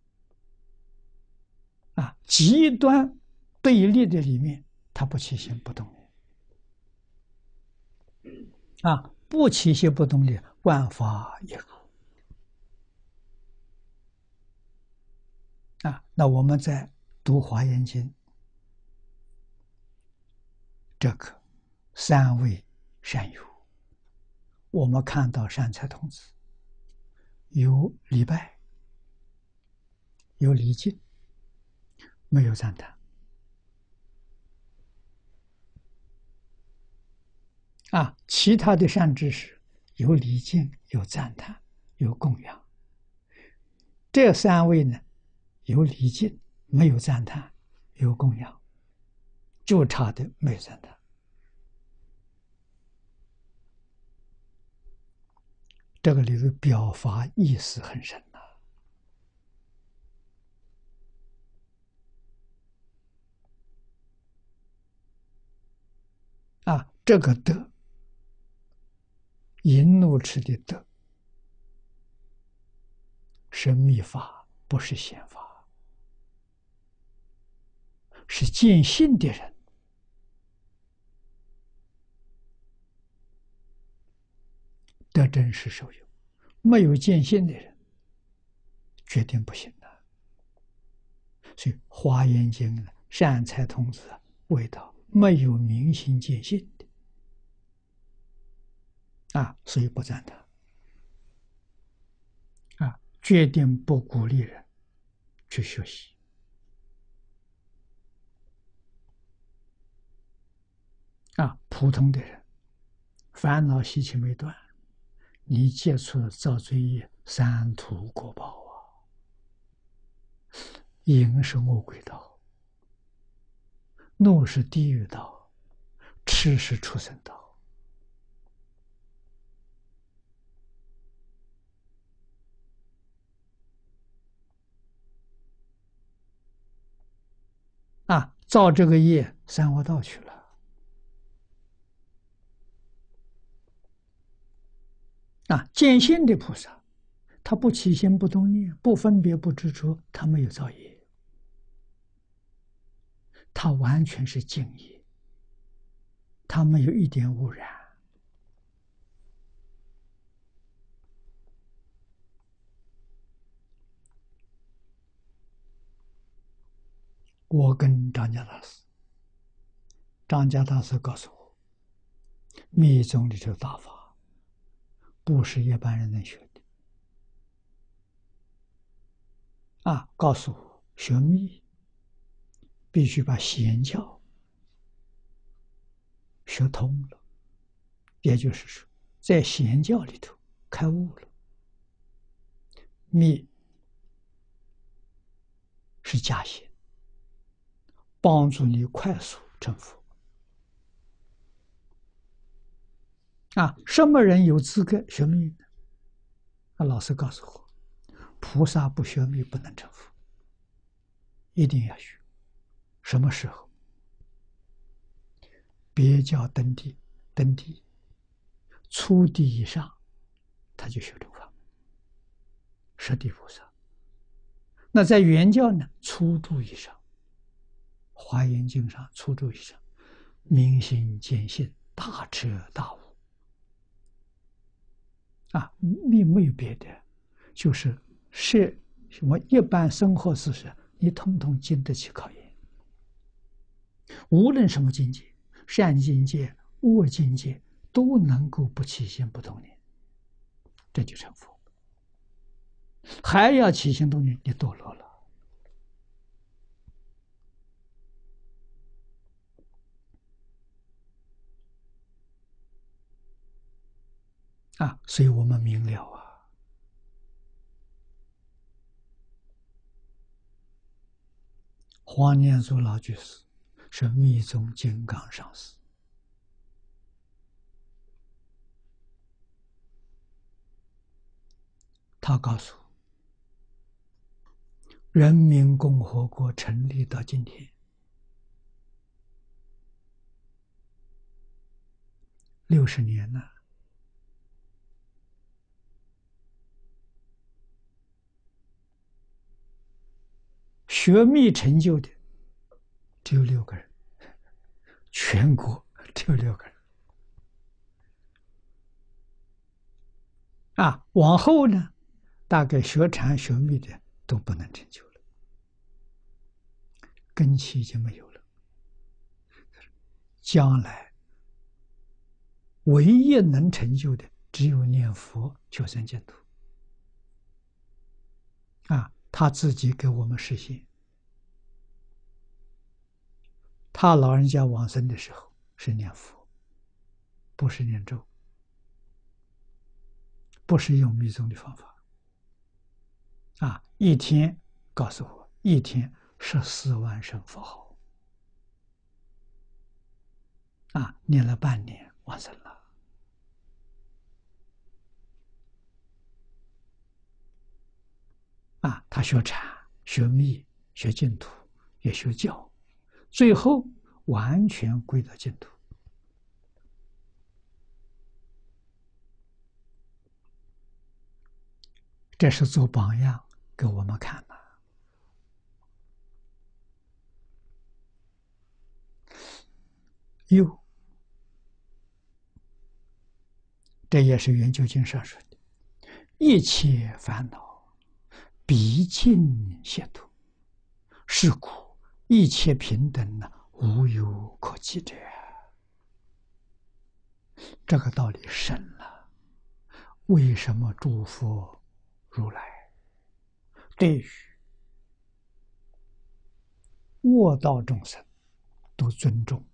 啊，极端对立的里面，他不起心不动念。啊，不起心不动念，万法一如。啊，那我们在读《华严经》，这个三位善友，我们看到善财童子有礼拜， 有礼敬，没有赞叹。啊，其他的善知识有礼敬，有赞叹，有供养。这三位呢，有礼敬，没有赞叹，有供养，就差的没有赞叹。这个里头表法意思很深呐。啊，这个德，淫怒持的德，是密法，不是显法，是见性的人得真实受用，没有见性的人决定不行的。所以《华严经》呢，善财童子谓道：没有明心见性的啊，所以不赞叹啊，决定不鼓励人去学习啊。普通的人烦恼习气没断，你接触了造罪业，三途果报啊。淫是恶鬼道，怒是地狱道，痴是畜生道。啊，造这个业，三恶道去了。啊，见性的菩萨，他不起心不动念，不分别不执着，他没有造业，他完全是净业，他没有一点污染。我跟张家大师，张家大师告诉我，密宗里头大法不是一般人能学的啊！告诉我，学密必须把显教学通了，也就是说，在显教里头开悟了。密是假显，帮助你快速成佛。啊，什么人有资格学密呢？啊，老师告诉我，菩萨不学密不能成佛，一定要学。什么时候？别教登地，登地初地以上，他就学正法，十地菩萨。那在原教呢？初住以上，《华严经》上初住以上，明心见性，大彻大悟。啊，密没有别的，就是是什么一般生活知识，你统统经得起考验。无论什么境界，善境界、恶境界，都能够不起心不动念，这就成佛。还要起心动念，你堕落了。啊，所以我们明了啊，黄念祖老居士是密宗金刚上师，他告诉我，人民共和国成立到今天六十年了。学密成就的只有六个人，全国只有六个人。啊，往后呢，大概学禅学密的都不能成就了，根器已经没有了。将来唯一能成就的，只有念佛求生净土。啊， 他自己给我们实现。他老人家往生的时候是念佛，不是念咒，不是用密宗的方法。啊，一天告诉我，一天十四万声佛号，啊，念了半年往生了。啊，他学禅、学密、学净土，也学教，最后完全归到净土。这是做榜样给我们看的。又，这也是圆觉经上说的：一切烦恼毕竟解脱，是故一切平等呢，无有可及者。这个道理深了。为什么诸佛如来对于卧道众生都尊重？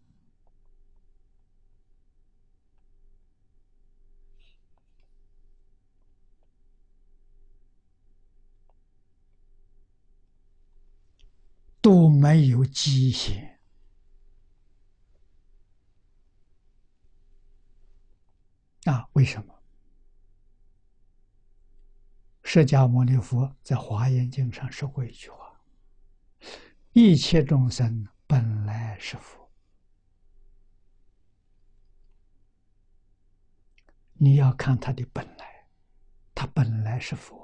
都没有极限。啊，为什么？释迦牟尼佛在《华严经》上说过一句话：一切众生本来是佛。你要看他的本来，他本来是佛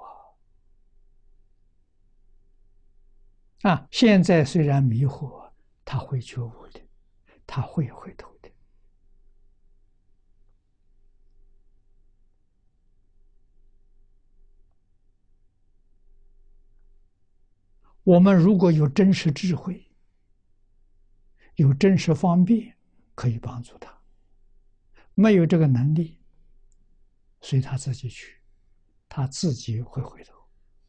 啊！现在虽然迷惑，他会觉悟的，他会回头的。我们如果有真实智慧，有真实方便，可以帮助他；没有这个能力，随他自己去，他自己会回头。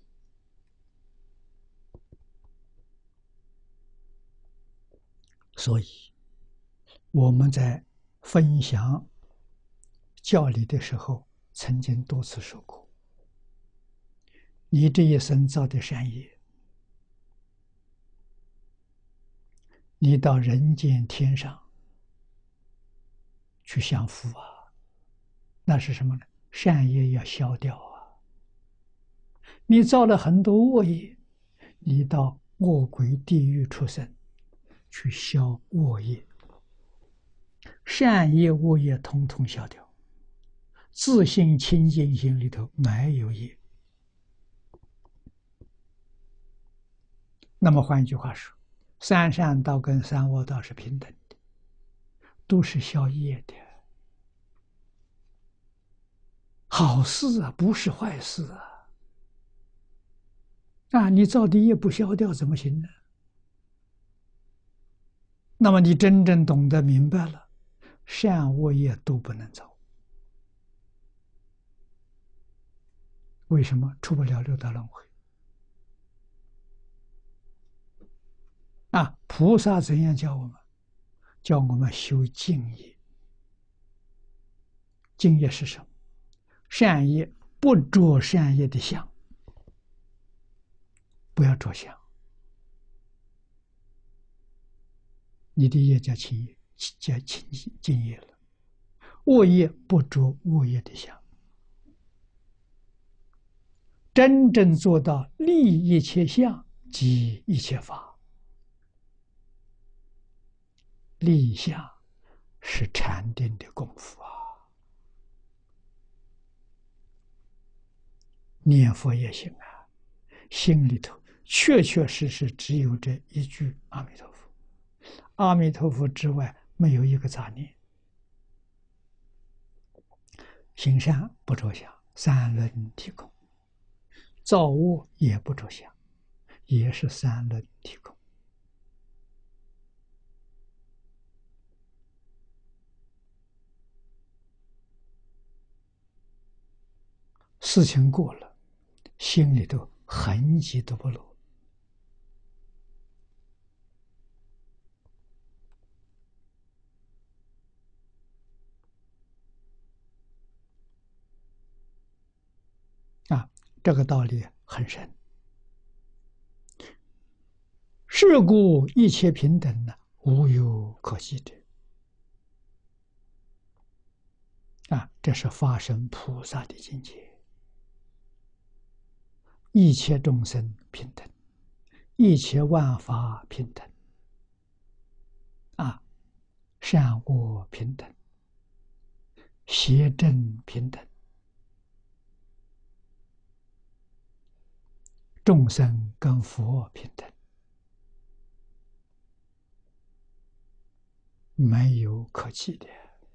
所以我们在分享教理的时候，曾经多次说过：你这一生造的善业，你到人间天上去享福啊，那是什么呢？善业要消掉啊。你造了很多恶业，你到恶鬼地狱出生，去消恶业，善业恶业统统消掉，自性清净心里头没有业。那么换一句话说，三善道跟三恶道是平等的，都是消业的。好事啊，不是坏事啊！啊，你造的业不消掉怎么行呢？那么你真正懂得明白了，善恶业都不能造。为什么？出不了六道轮回。啊，菩萨怎样教我们？教我们修净业。净业是什么？善业不着善业的相，不要着相，你的业叫清业，叫清净业了。恶业不着恶业的相，真正做到立一切相即一切法。立相是禅定的功夫啊。念佛也行啊，心里头确确实实只有这一句阿弥陀佛，阿弥陀佛之外没有一个杂念。行善不着相，三轮体空；造恶也不着相，也是三轮体空。事情过了，心里头痕迹都不露。啊，这个道理很深。是故一切平等呢，无有可惜者。啊，这是发生菩萨的境界。一切众生平等，一切万法平等。啊，善恶平等，邪正平等，众生跟佛平等，没有可气的。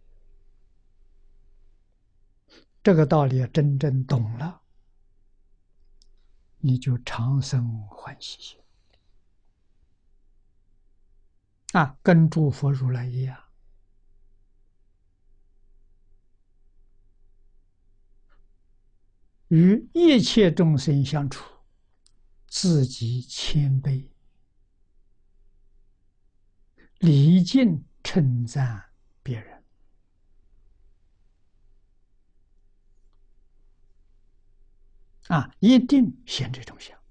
这个道理真正懂了，你就常生欢喜心啊，跟诸佛如来一样。与一切众生相处，自己谦卑，礼敬称赞别人。啊，一定现这种相。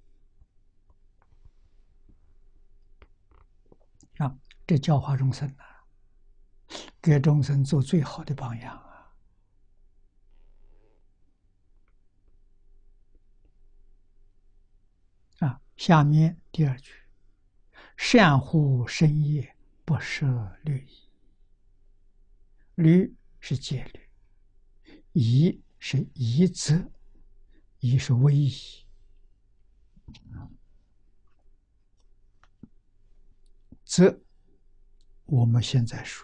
啊，这教化众生啊，给众生做最好的榜样啊！啊，下面第二句：善护身业，不设律仪。律是戒律，仪是仪则，仪是威仪。则我们现在说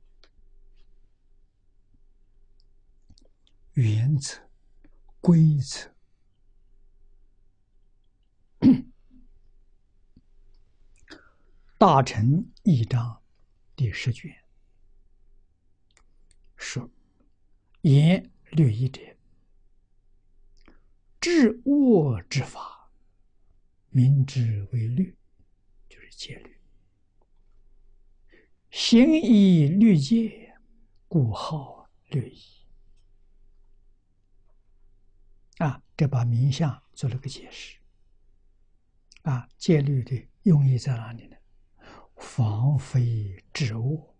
原则、规则。大乘义章第十卷说：言律仪者，治恶之法，名之为律，就是戒律。行以律戒，故号律仪。啊，这把名相做了个解释。啊，戒律的用意在哪里呢？防非治恶。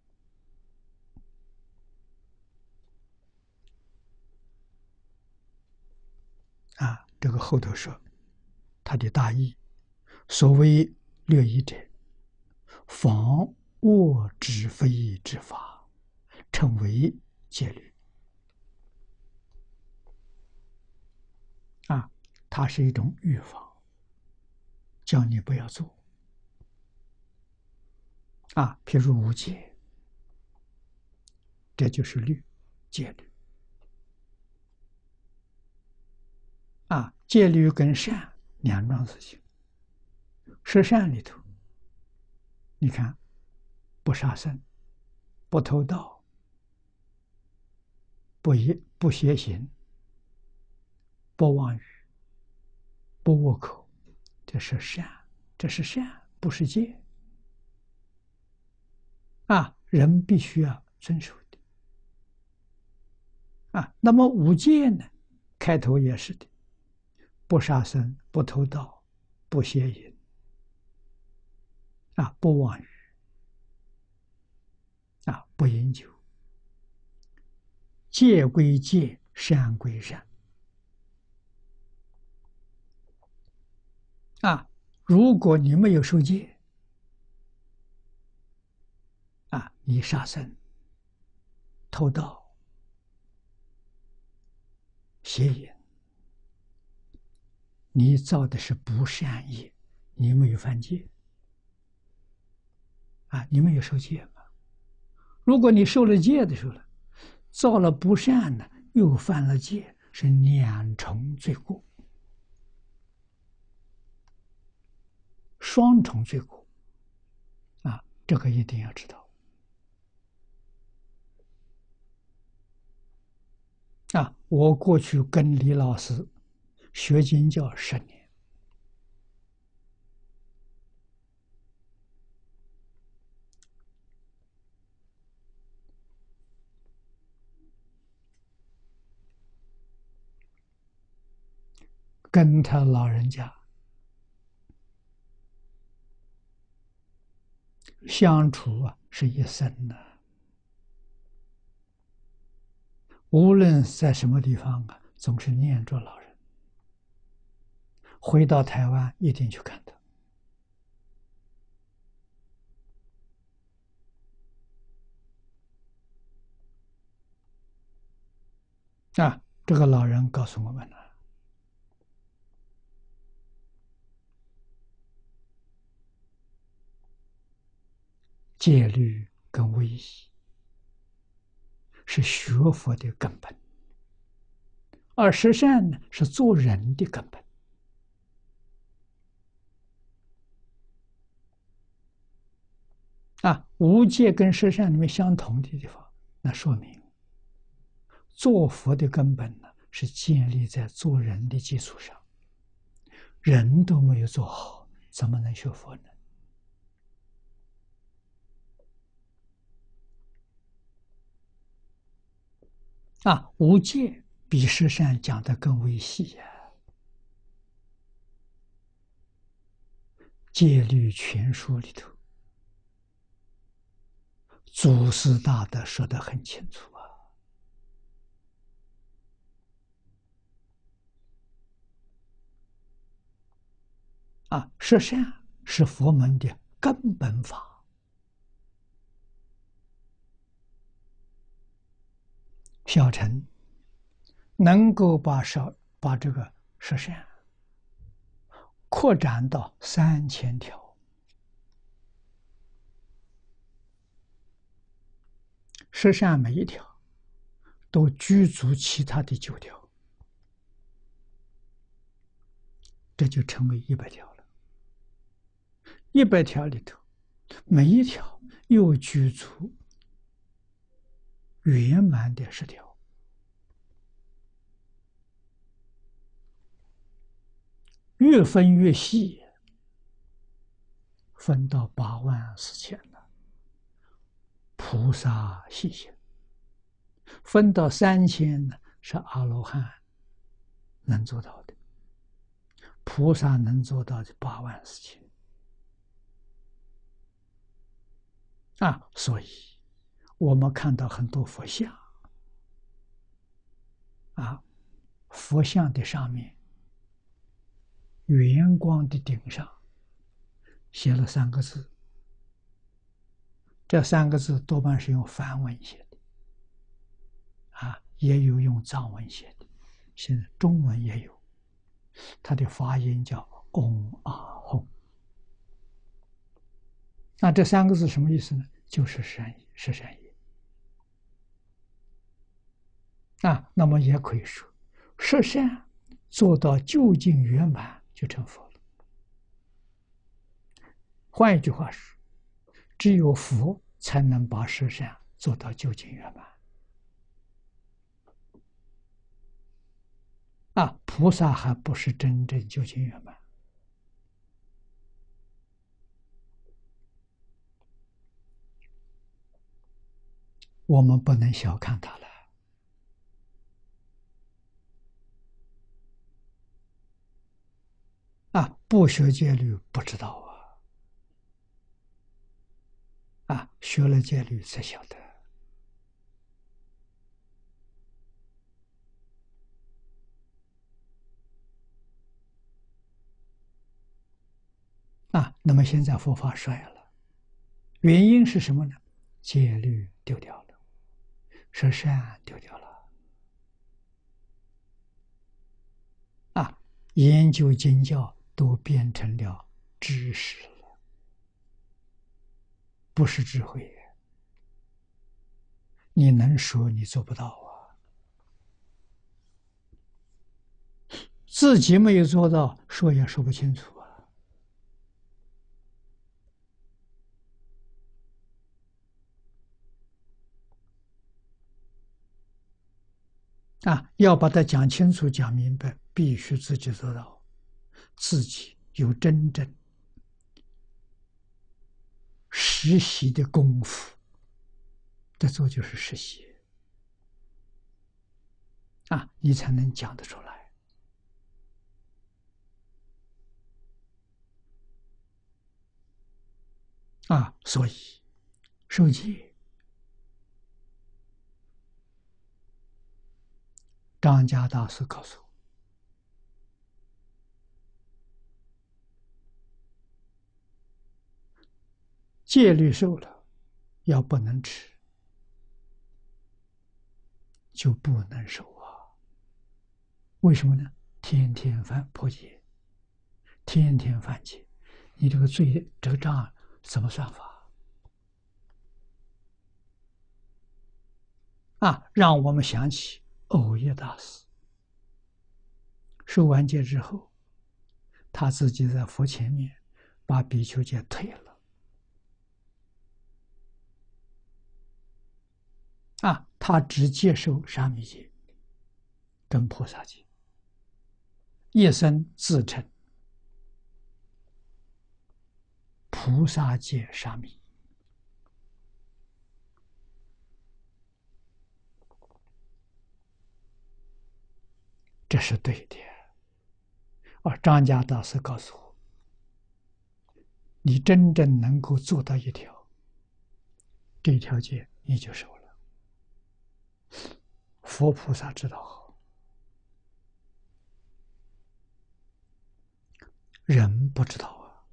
啊，这个后头说，他的大意，所谓律仪者，防恶之非之法，称为戒律。啊，它是一种预防，叫你不要做。啊，譬如无戒，这就是律，戒律。啊，戒律跟善两桩事情。十善里头，你看，不杀生，不偷盗，不邪不邪行，不妄语，不恶口，这是善，这是善，不是戒。啊，人必须要遵守的。啊，那么五戒呢？开头也是的，不杀生，不偷盗，不邪淫，啊，不妄语，啊，不饮酒。戒归戒，善归善。啊，如果你没有受戒，啊，你杀生、偷盗、邪淫，你造的是不善业，你没有犯戒。啊，你没有受戒嘛？如果你受了戒的时候，造了不善呢，又犯了戒，是两重罪过，双重罪过。啊，这个一定要知道。啊，我过去跟李老师学经教十年， 跟他老人家相处啊，是一生的。无论在什么地方啊，总是念着老人。回到台湾，一定去看他。啊，这个老人告诉我们了，戒律跟威仪是学佛的根本，而十善呢，是做人的根本。啊，无戒跟十善里面相同的地方，那说明做佛的根本呢，是建立在做人的基础上。人都没有做好，怎么能学佛呢？啊，无戒比十善讲的更为细呀、啊，戒律全书里头，祖师大德说得很清楚啊。啊，十善是佛门的根本法。小乘能够把少把这个十善扩展到三千条，十善每一条都具足其他的九条，这就成为一百条了。一百条里头，每一条又具足圆满的十条，越分越细，分到八万四千了。菩萨细行，分到三千呢，是阿罗汉能做到的，菩萨能做到的八万四千。啊，所以我们看到很多佛像，啊，佛像的上面，圆光的顶上写了三个字，这三个字多半是用梵文写的，啊，也有用藏文写的，现在中文也有，它的发音叫嗡啊吽。那这三个字什么意思呢？就是善业，是善业。啊，那么也可以说，十善做到究竟圆满，就成佛了。换一句话说，只有佛才能把十善做到究竟圆满。啊，菩萨还不是真正究竟圆满。我们不能小看他了。啊，不学戒律不知道啊，啊，学了戒律才晓得。啊，那么现在佛法衰了，原因是什么呢？戒律丢掉了，十善丢掉了。啊，研究经教都变成了知识了，不是智慧。你能说你做不到啊？自己没有做到，说也说不清楚啊。啊，要把它讲清楚、讲明白，必须自己做到，自己有真正实习的功夫，这做就是实习啊，你才能讲得出来。 啊，所以受戒，张家大师告诉我，戒律受了，要不能吃，就不能受啊。为什么呢？天天犯破戒，天天犯戒，你这个罪这个账怎么算法？啊，让我们想起藕益大师受完戒之后，他自己在佛前面把比丘戒退了。啊，他只接受沙弥戒跟菩萨戒，一生自称菩萨戒沙弥。这是对的。而张家大师告诉我，你真正能够做到一条，这条戒你就守了。佛菩萨知道好，人不知道啊，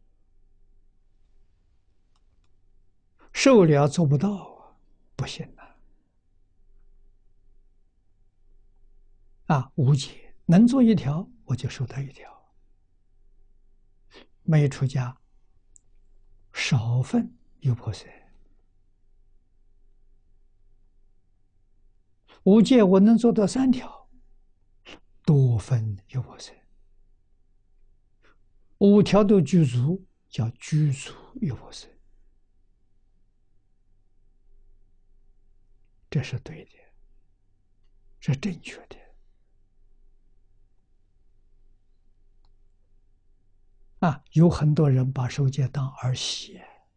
受了做不到啊，不行啊！啊，无戒能做一条，我就守他一条。没出家，少分有破塞；无戒我能做到三条，多分有破塞；五条都具足，叫具足有破塞。这是对的，是正确的。啊，有很多人把受戒当儿戏，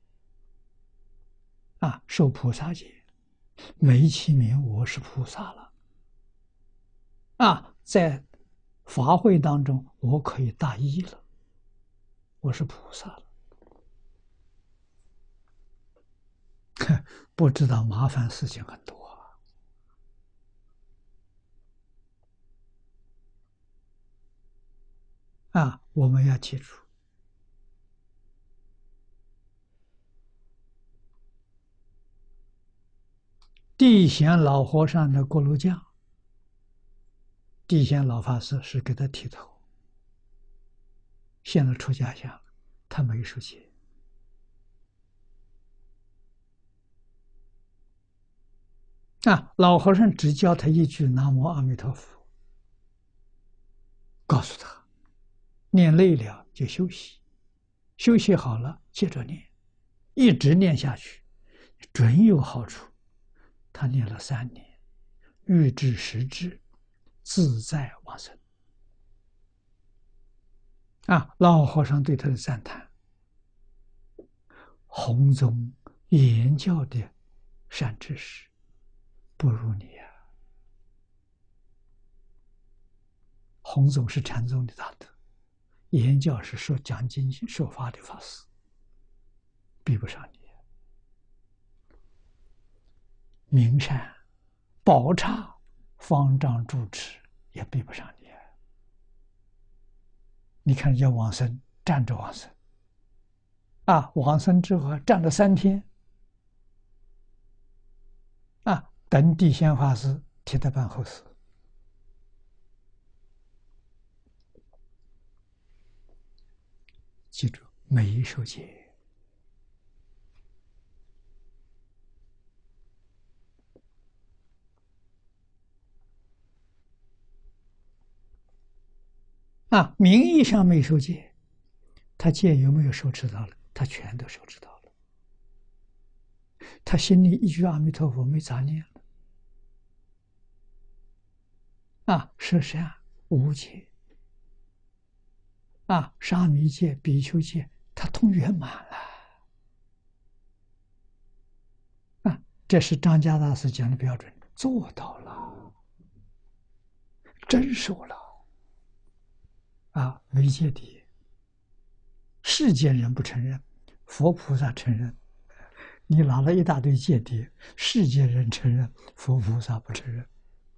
啊，受菩萨戒，美其名我是菩萨了，啊，在法会当中我可以大意了，我是菩萨了，不知道麻烦事情很多啊！啊，我们要记住。地贤老和尚的锅炉匠，地贤老法师是给他剃头，现在出家相，他没受戒。啊，老和尚只教他一句南无阿弥陀佛，告诉他，念累了就休息，休息好了接着念，一直念下去，准有好处。他念了三年，欲知时至，自在往生。啊，老和尚对他的赞叹：弘宗言教的善知识，不如你呀、啊！弘宗是禅宗的大德，言教是说讲经说法的法师，比不上你。明善、宝刹、方丈住持也比不上你。你看，要往生，站着往生，啊，往生之后站了三天，啊，等地仙法师替他办后事。记住，没受戒。啊，名义上没受戒，他戒有没有受持到了？他全都受持到了。他心里一句阿弥陀佛没杂念了。啊，舍善无戒，啊，沙弥戒、比丘戒，他通圆满了。啊，这是张家大师讲的标准，做到了，真受了。啊，没戒的，世间人不承认，佛菩萨承认， 你拿了一大堆戒牒，世界人承认，佛菩萨不承认。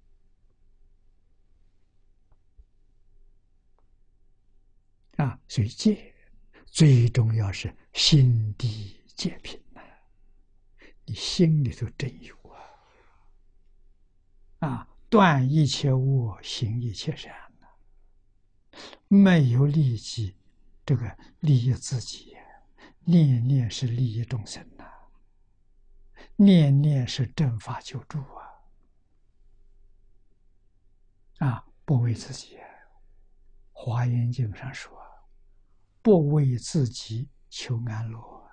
啊，所以戒最重要是心地戒品呐，你心里头真有啊！啊，断一切恶，行一切善呐，没有利己，这个利益自己，念念是利益众生呐，念念是正法救助啊！啊，不为自己，华严经上说，不为自己求安乐，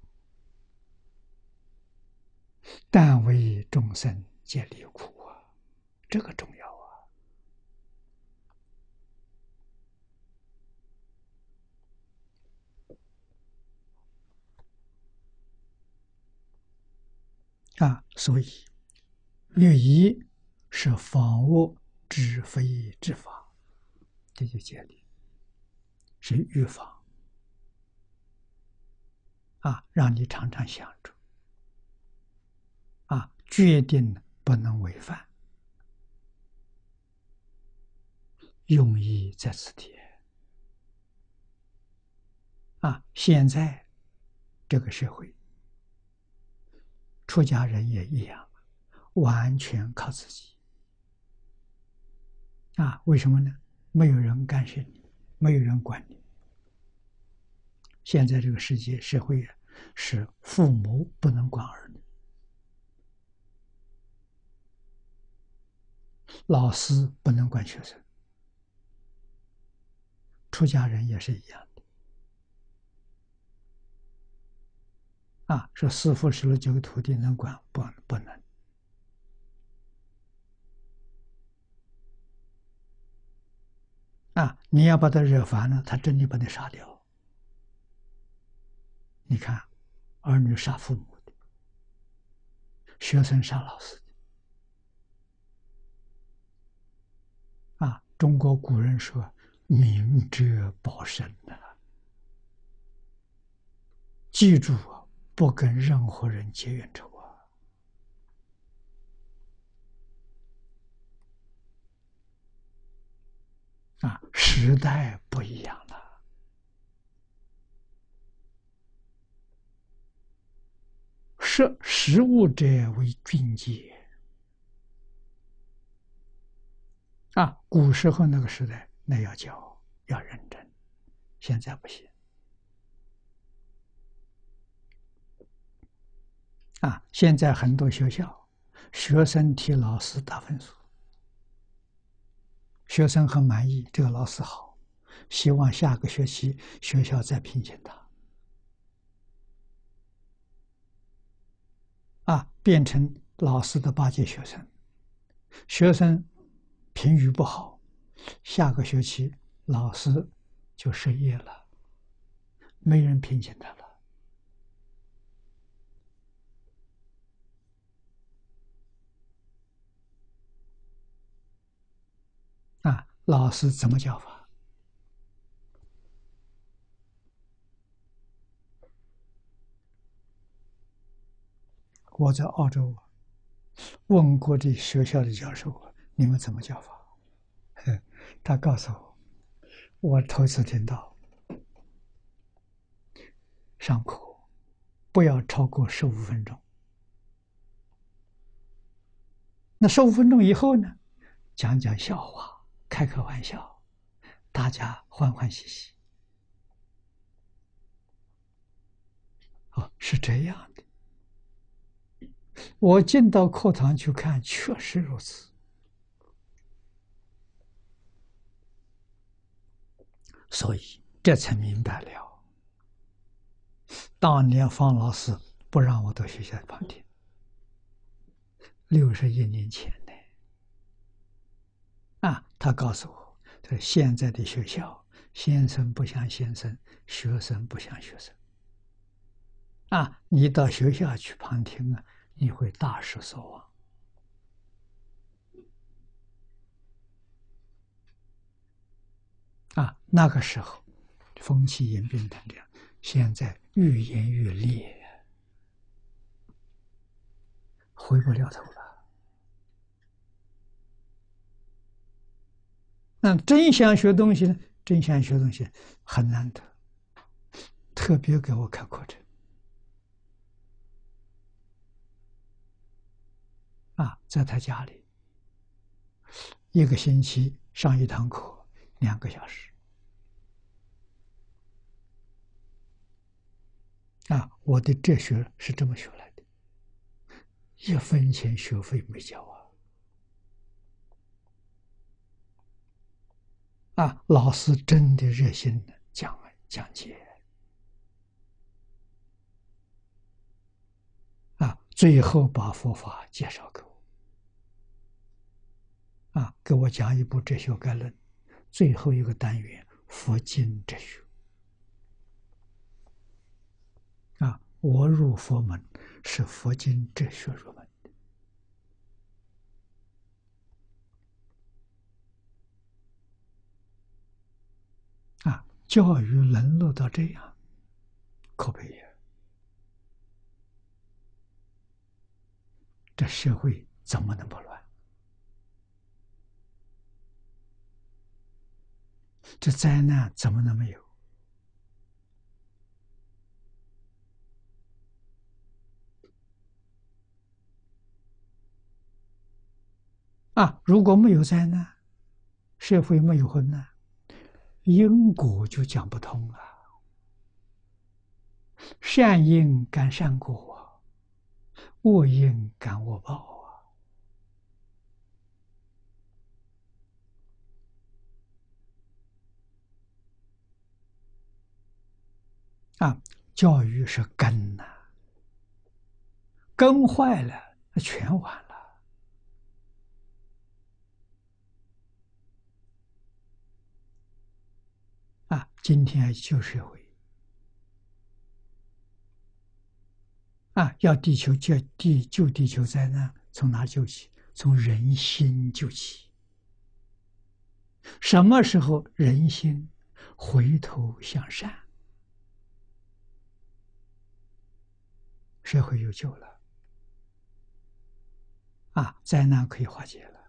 但为众生解离苦啊，这个重要啊！啊，所以律仪是防恶知非之法，这就解离，是预防啊，让你常常想着啊，决定不能违反，用意在此地啊。现在这个社会，出家人也一样，完全靠自己啊。为什么呢？没有人干涉你，没有人管你。现在这个世界社会是父母不能管儿女，老师不能管学生，出家人也是一样的啊。说师父收了九个徒弟，能管不？不能啊！你要把他惹烦了，他真的把你杀掉。你看，儿女杀父母的，学生杀老师的啊！中国古人说：“明哲保身”的，记住啊，不跟任何人结冤仇啊！啊，时代不一样了。识时务者为俊杰啊！古时候那个时代，那要教，要认真，现在不行啊！现在很多学校，学生替老师打分数，学生很满意，这个老师好，希望下个学期学校再聘请他。啊，变成老师的巴结学生，学生评语不好，下个学期老师就失业了，没人聘请他了。啊，老师怎么教法？我在澳洲问过这学校的教授，你们怎么教法？他告诉我，我头一次听到，上课不要超过十五分钟。那十五分钟以后呢，讲讲笑话，开开玩笑，大家欢欢喜喜。哦，是这样的。我进到课堂去看，确实如此。所以这才明白了，当年方老师不让我到学校旁听，六十一年前呢。啊，他告诉我，这现在的学校，先生不像先生，学生不像学生。啊，你到学校去旁听啊，你会大失所望。啊，那个时候风气演变成这样，现在愈演愈烈。 回不了头了。那真想学东西呢？真想学东西很难得，特别给我开课程啊，在他家里，一个星期上一堂课，两个小时啊。我的哲学是这么学来的，一分钱学费没交啊。啊，老师真的热心的讲讲解啊，最后把佛法介绍给我啊，给我讲一部哲学概论，最后一个单元佛经哲学啊，我入佛门是佛经哲学入门啊，教育沦落到这样，可悲呀！这社会怎么能不乱？这灾难怎么能没有？啊，如果没有灾难，社会没有混乱，因果就讲不通了。善因感善果，恶因感恶报啊！啊，教育是根呐、根坏了，那全完了啊！今天旧社会啊，要地球救地救地球灾难，从哪救起？从人心救起。什么时候人心回头向善，社会有救了啊！灾难可以化解了。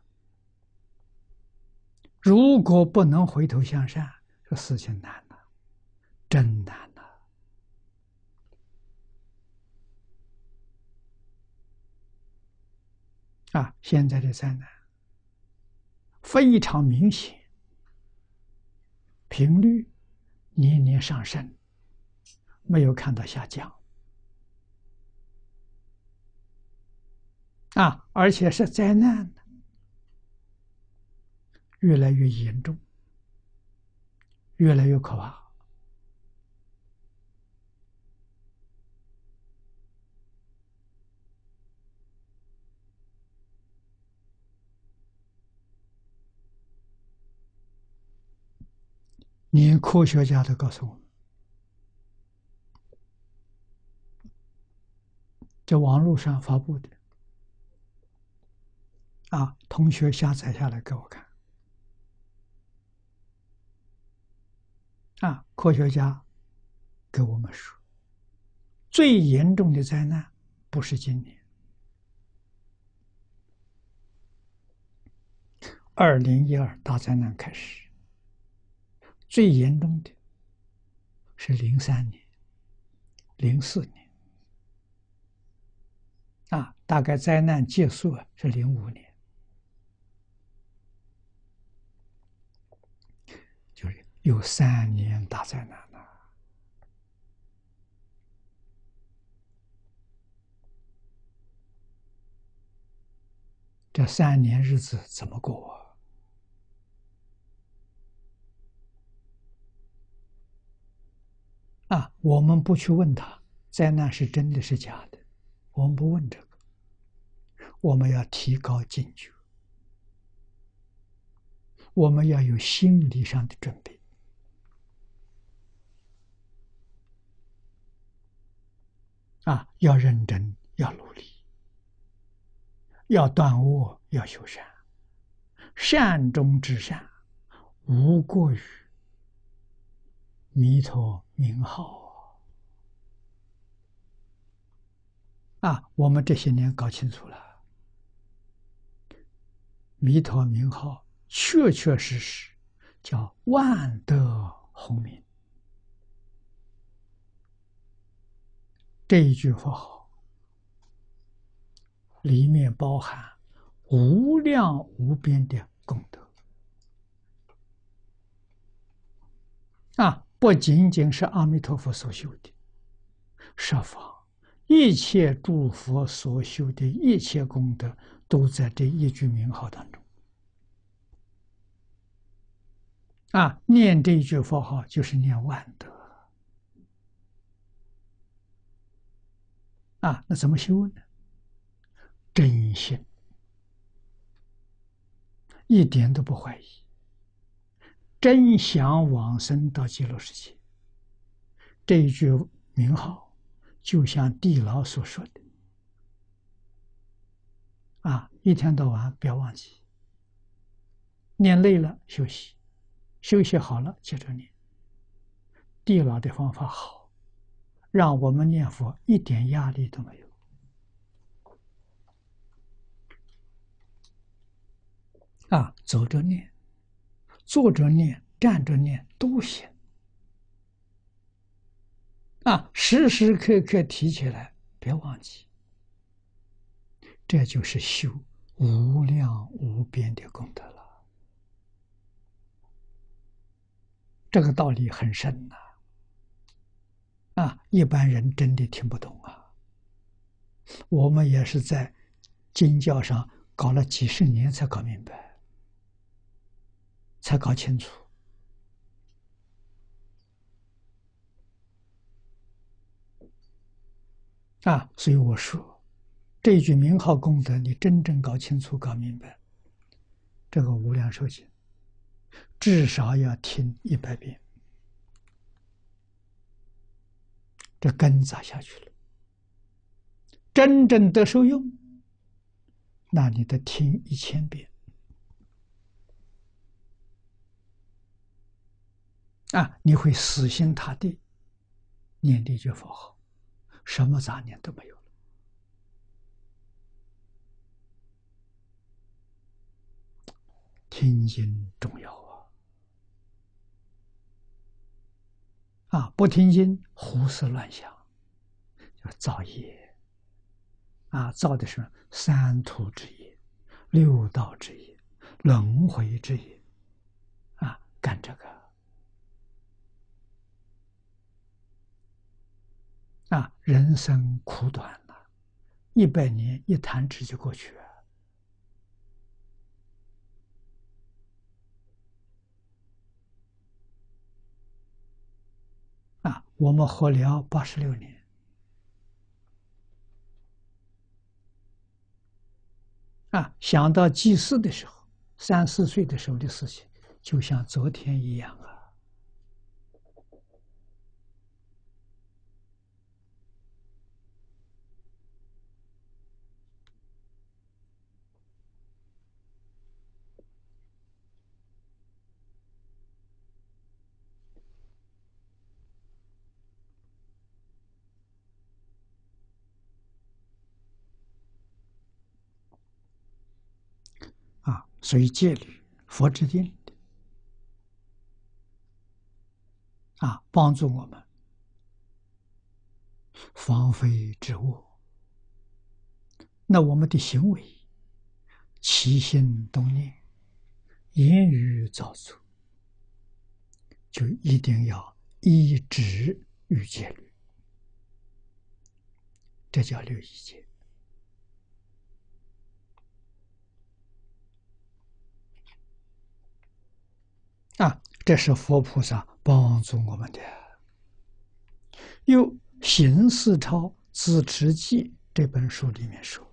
如果不能回头向善，这事情难了，真难了啊！现在的灾难非常明显，频率年年上升，没有看到下降啊！而且是灾难越来越严重，越来越可怕。连科学家都告诉我们，在网络上发布的啊，同学下载下来给我看啊，科学家给我们说，最严重的灾难不是今年，二零一二大灾难开始，最严重的是零三年、零四年啊，大概灾难结束啊是零五年，就是有三年大灾难了。这三年日子怎么过啊？啊，我们不去问他灾难是真的是假的，我们不问这个，我们要提高警觉，我们要有心理上的准备啊，要认真，要努力，要断恶，要修善，善中之善，无过于弥陀名号啊！我们这些年搞清楚了。 弥陀名号确确实实叫万德洪名。这一句佛号里面包含无量无边的功德啊！不仅仅是阿弥陀佛所修的，十方一切诸佛所修的一切功德，都在这一句名号当中。啊，念这一句佛号就是念万德啊！那怎么修呢？真心，一点都不怀疑，真想往生到极乐世界。这一句名号，就像地老所说的啊，一天到晚不要忘记，念累了休息，休息好了接着念。地老的方法好，让我们念佛一点压力都没有。啊，走着念，坐着念，站着念都行。啊，时时刻刻提起来，别忘记。这就是修无量无边的功德了。这个道理很深呐、啊，啊，一般人真的听不懂啊。我们也是在经教上搞了几十年才搞明白，才搞清楚。啊，所以我说，这句名号功德，你真正搞清楚、搞明白，这个无量寿经至少要听一百遍，这根扎下去了。真正得受用，那你得听一千遍。啊，你会死心塌地念这句佛号，什么杂念都没有了。听经重要啊！啊，不听经，胡思乱想，叫造业。啊，造的是三途之业、六道之业、轮回之业。啊，干这个。啊，人生苦短呐、啊，一百年一弹指就过去了。啊，我们活了八十六年。啊，想到祭祀的时候，三四岁的时候的事情，就像昨天一样啊。啊，所以戒律佛制定的啊，帮助我们防非止恶。那我们的行为、起心动念、言语造作，就一定要依止于戒律，这叫六依戒。啊，这是佛菩萨帮助我们的。又《行四抄自持记》这本书里面说，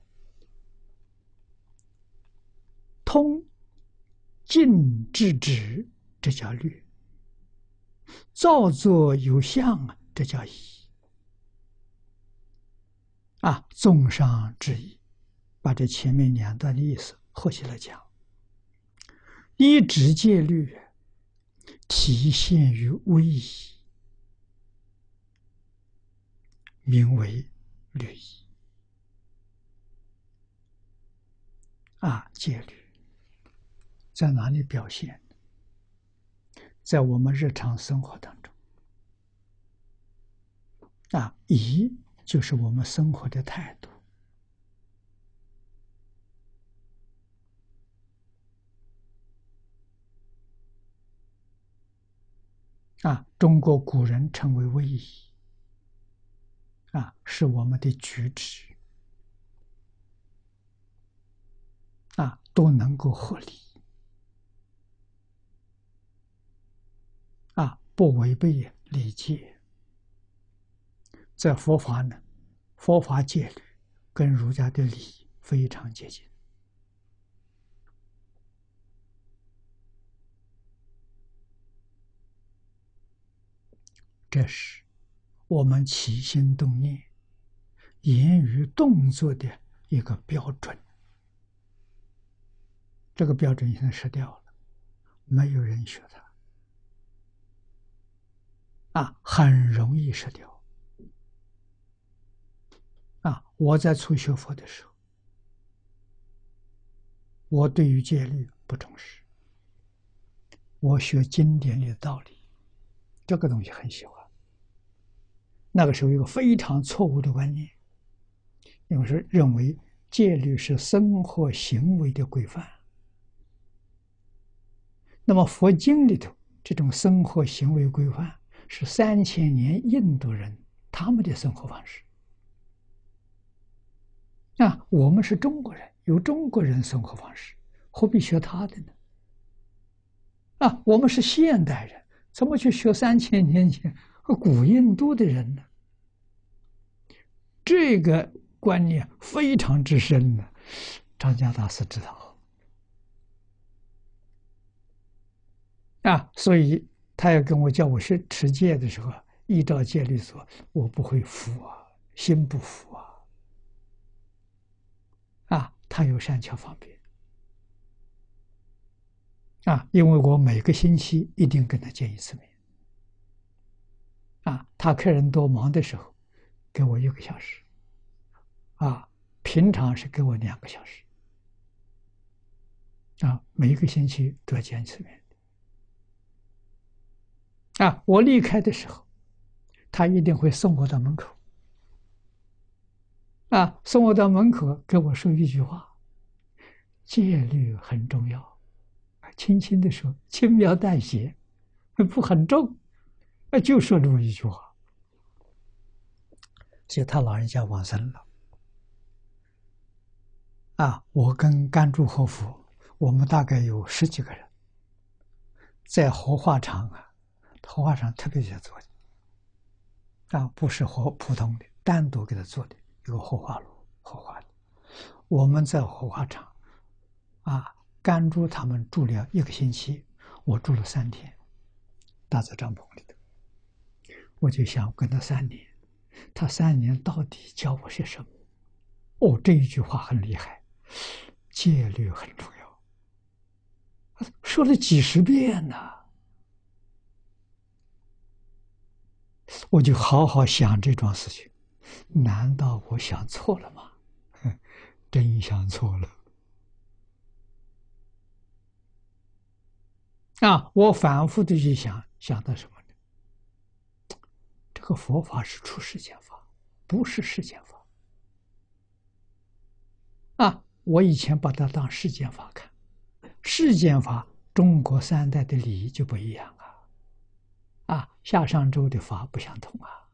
通禁制止，这叫律；造作有相啊，这叫义。啊，综上之意，把这前面两段的意思合起来讲，依止戒律体现于威仪，名为律仪。啊，戒律在哪里表现？在我们日常生活当中。啊，仪就是我们生活的态度。啊，中国古人称为威仪。啊，是我们的举止。啊，都能够合理。啊，不违背礼节。在佛法呢，佛法戒律跟儒家的礼非常接近。这是我们起心动念、言语动作的一个标准。这个标准现在失掉了，没有人学它。啊，很容易失掉。啊，我在初学佛的时候，我对于戒律不重视，我学经典里的道理，这个东西很喜欢。那个时候有一个非常错误的观念，因为是认为戒律是生活行为的规范。那么佛经里头这种生活行为规范是三千年印度人他们的生活方式。啊，我们是中国人，有中国人生活方式，何必学他的呢？啊，我们是现代人，怎么去学三千年前古印度的人呢？这个观念非常之深呢，张家大师知道。啊，所以他要跟我叫我去持戒的时候，依照戒律做，我不会服啊，心不服啊。啊，他有善巧方便。啊，因为我每个星期一定跟他见一次面。啊，他客人多忙的时候，给我一个小时。啊，平常是给我两个小时。啊，每一个星期都要见一次面。啊，我离开的时候，他一定会送我到门口。啊，送我到门口，跟我说一句话：戒律很重要。轻轻的说，轻描淡写，不很重，就说这么一句话。所以他老人家往生了。啊，我跟甘珠和佛，我们大概有十几个人，在活化场啊，活化场特别在做的。啊，不是活普通的，单独给他做的一个活化炉，活化的。我们在活化场，啊，甘珠他们住了一个星期，我住了三天，搭在帐篷里头。我就想跟他三年，他三年到底教我些什么？哦，这一句话很厉害，戒律很重要，说了几十遍呢。我就好好想这桩事情，难道我想错了吗？真想错了。啊，我反复的去想，想到什么呢？这个佛法是出世间法，不是世间法。啊，我以前把它当世间法看，世间法中国三代的礼仪就不一样啊。啊，下上周的法不相同啊，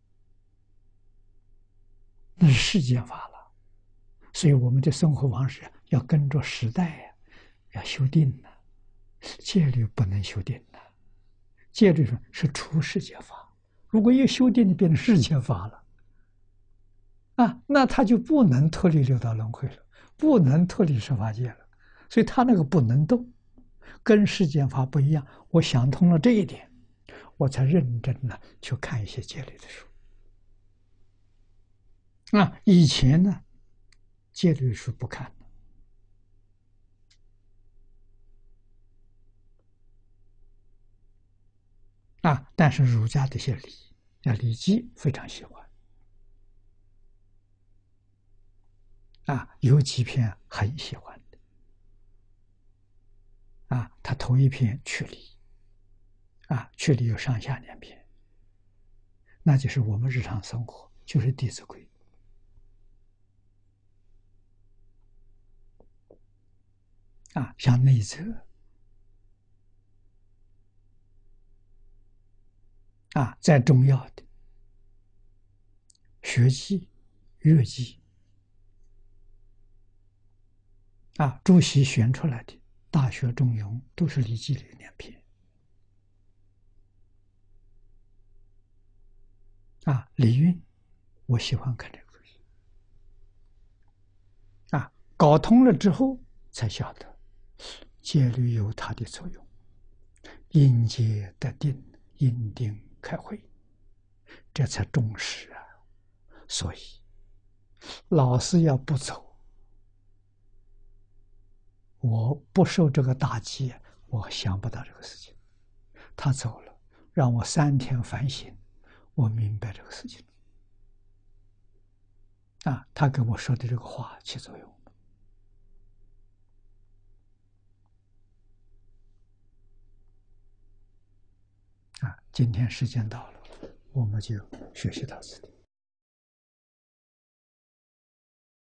那是世间法了。所以我们的生活方式要跟着时代呀，要修订呢。戒律不能修订的，戒律是出世间法，如果一修订就变成世间法了，啊，那他就不能脱离六道轮回了，不能脱离十法界了，所以他那个不能动，跟世间法不一样。我想通了这一点，我才认真的去看一些戒律的书。啊，以前呢，戒律书不看的。啊，但是儒家的一些礼，啊，礼记非常喜欢。啊，有几篇很喜欢的。 啊，他头一篇去离，啊，去离有上下两篇，那就是我们日常生活，就是《弟子规》啊，像内则啊，再重要的学记、乐记啊，朱熹选出来的《大学》《中庸》都是礼记里两篇啊，礼运，我喜欢看这个东西啊，搞通了之后才晓得戒律有它的作用，应戒得定，因定开慧，这才重视啊。所以老师要不走，我不受这个打击，我想不到这个事情。他走了，让我三天反省，我明白这个事情啊。他跟我说的这个话起作用啊。今天时间到了，我们就学习到此地。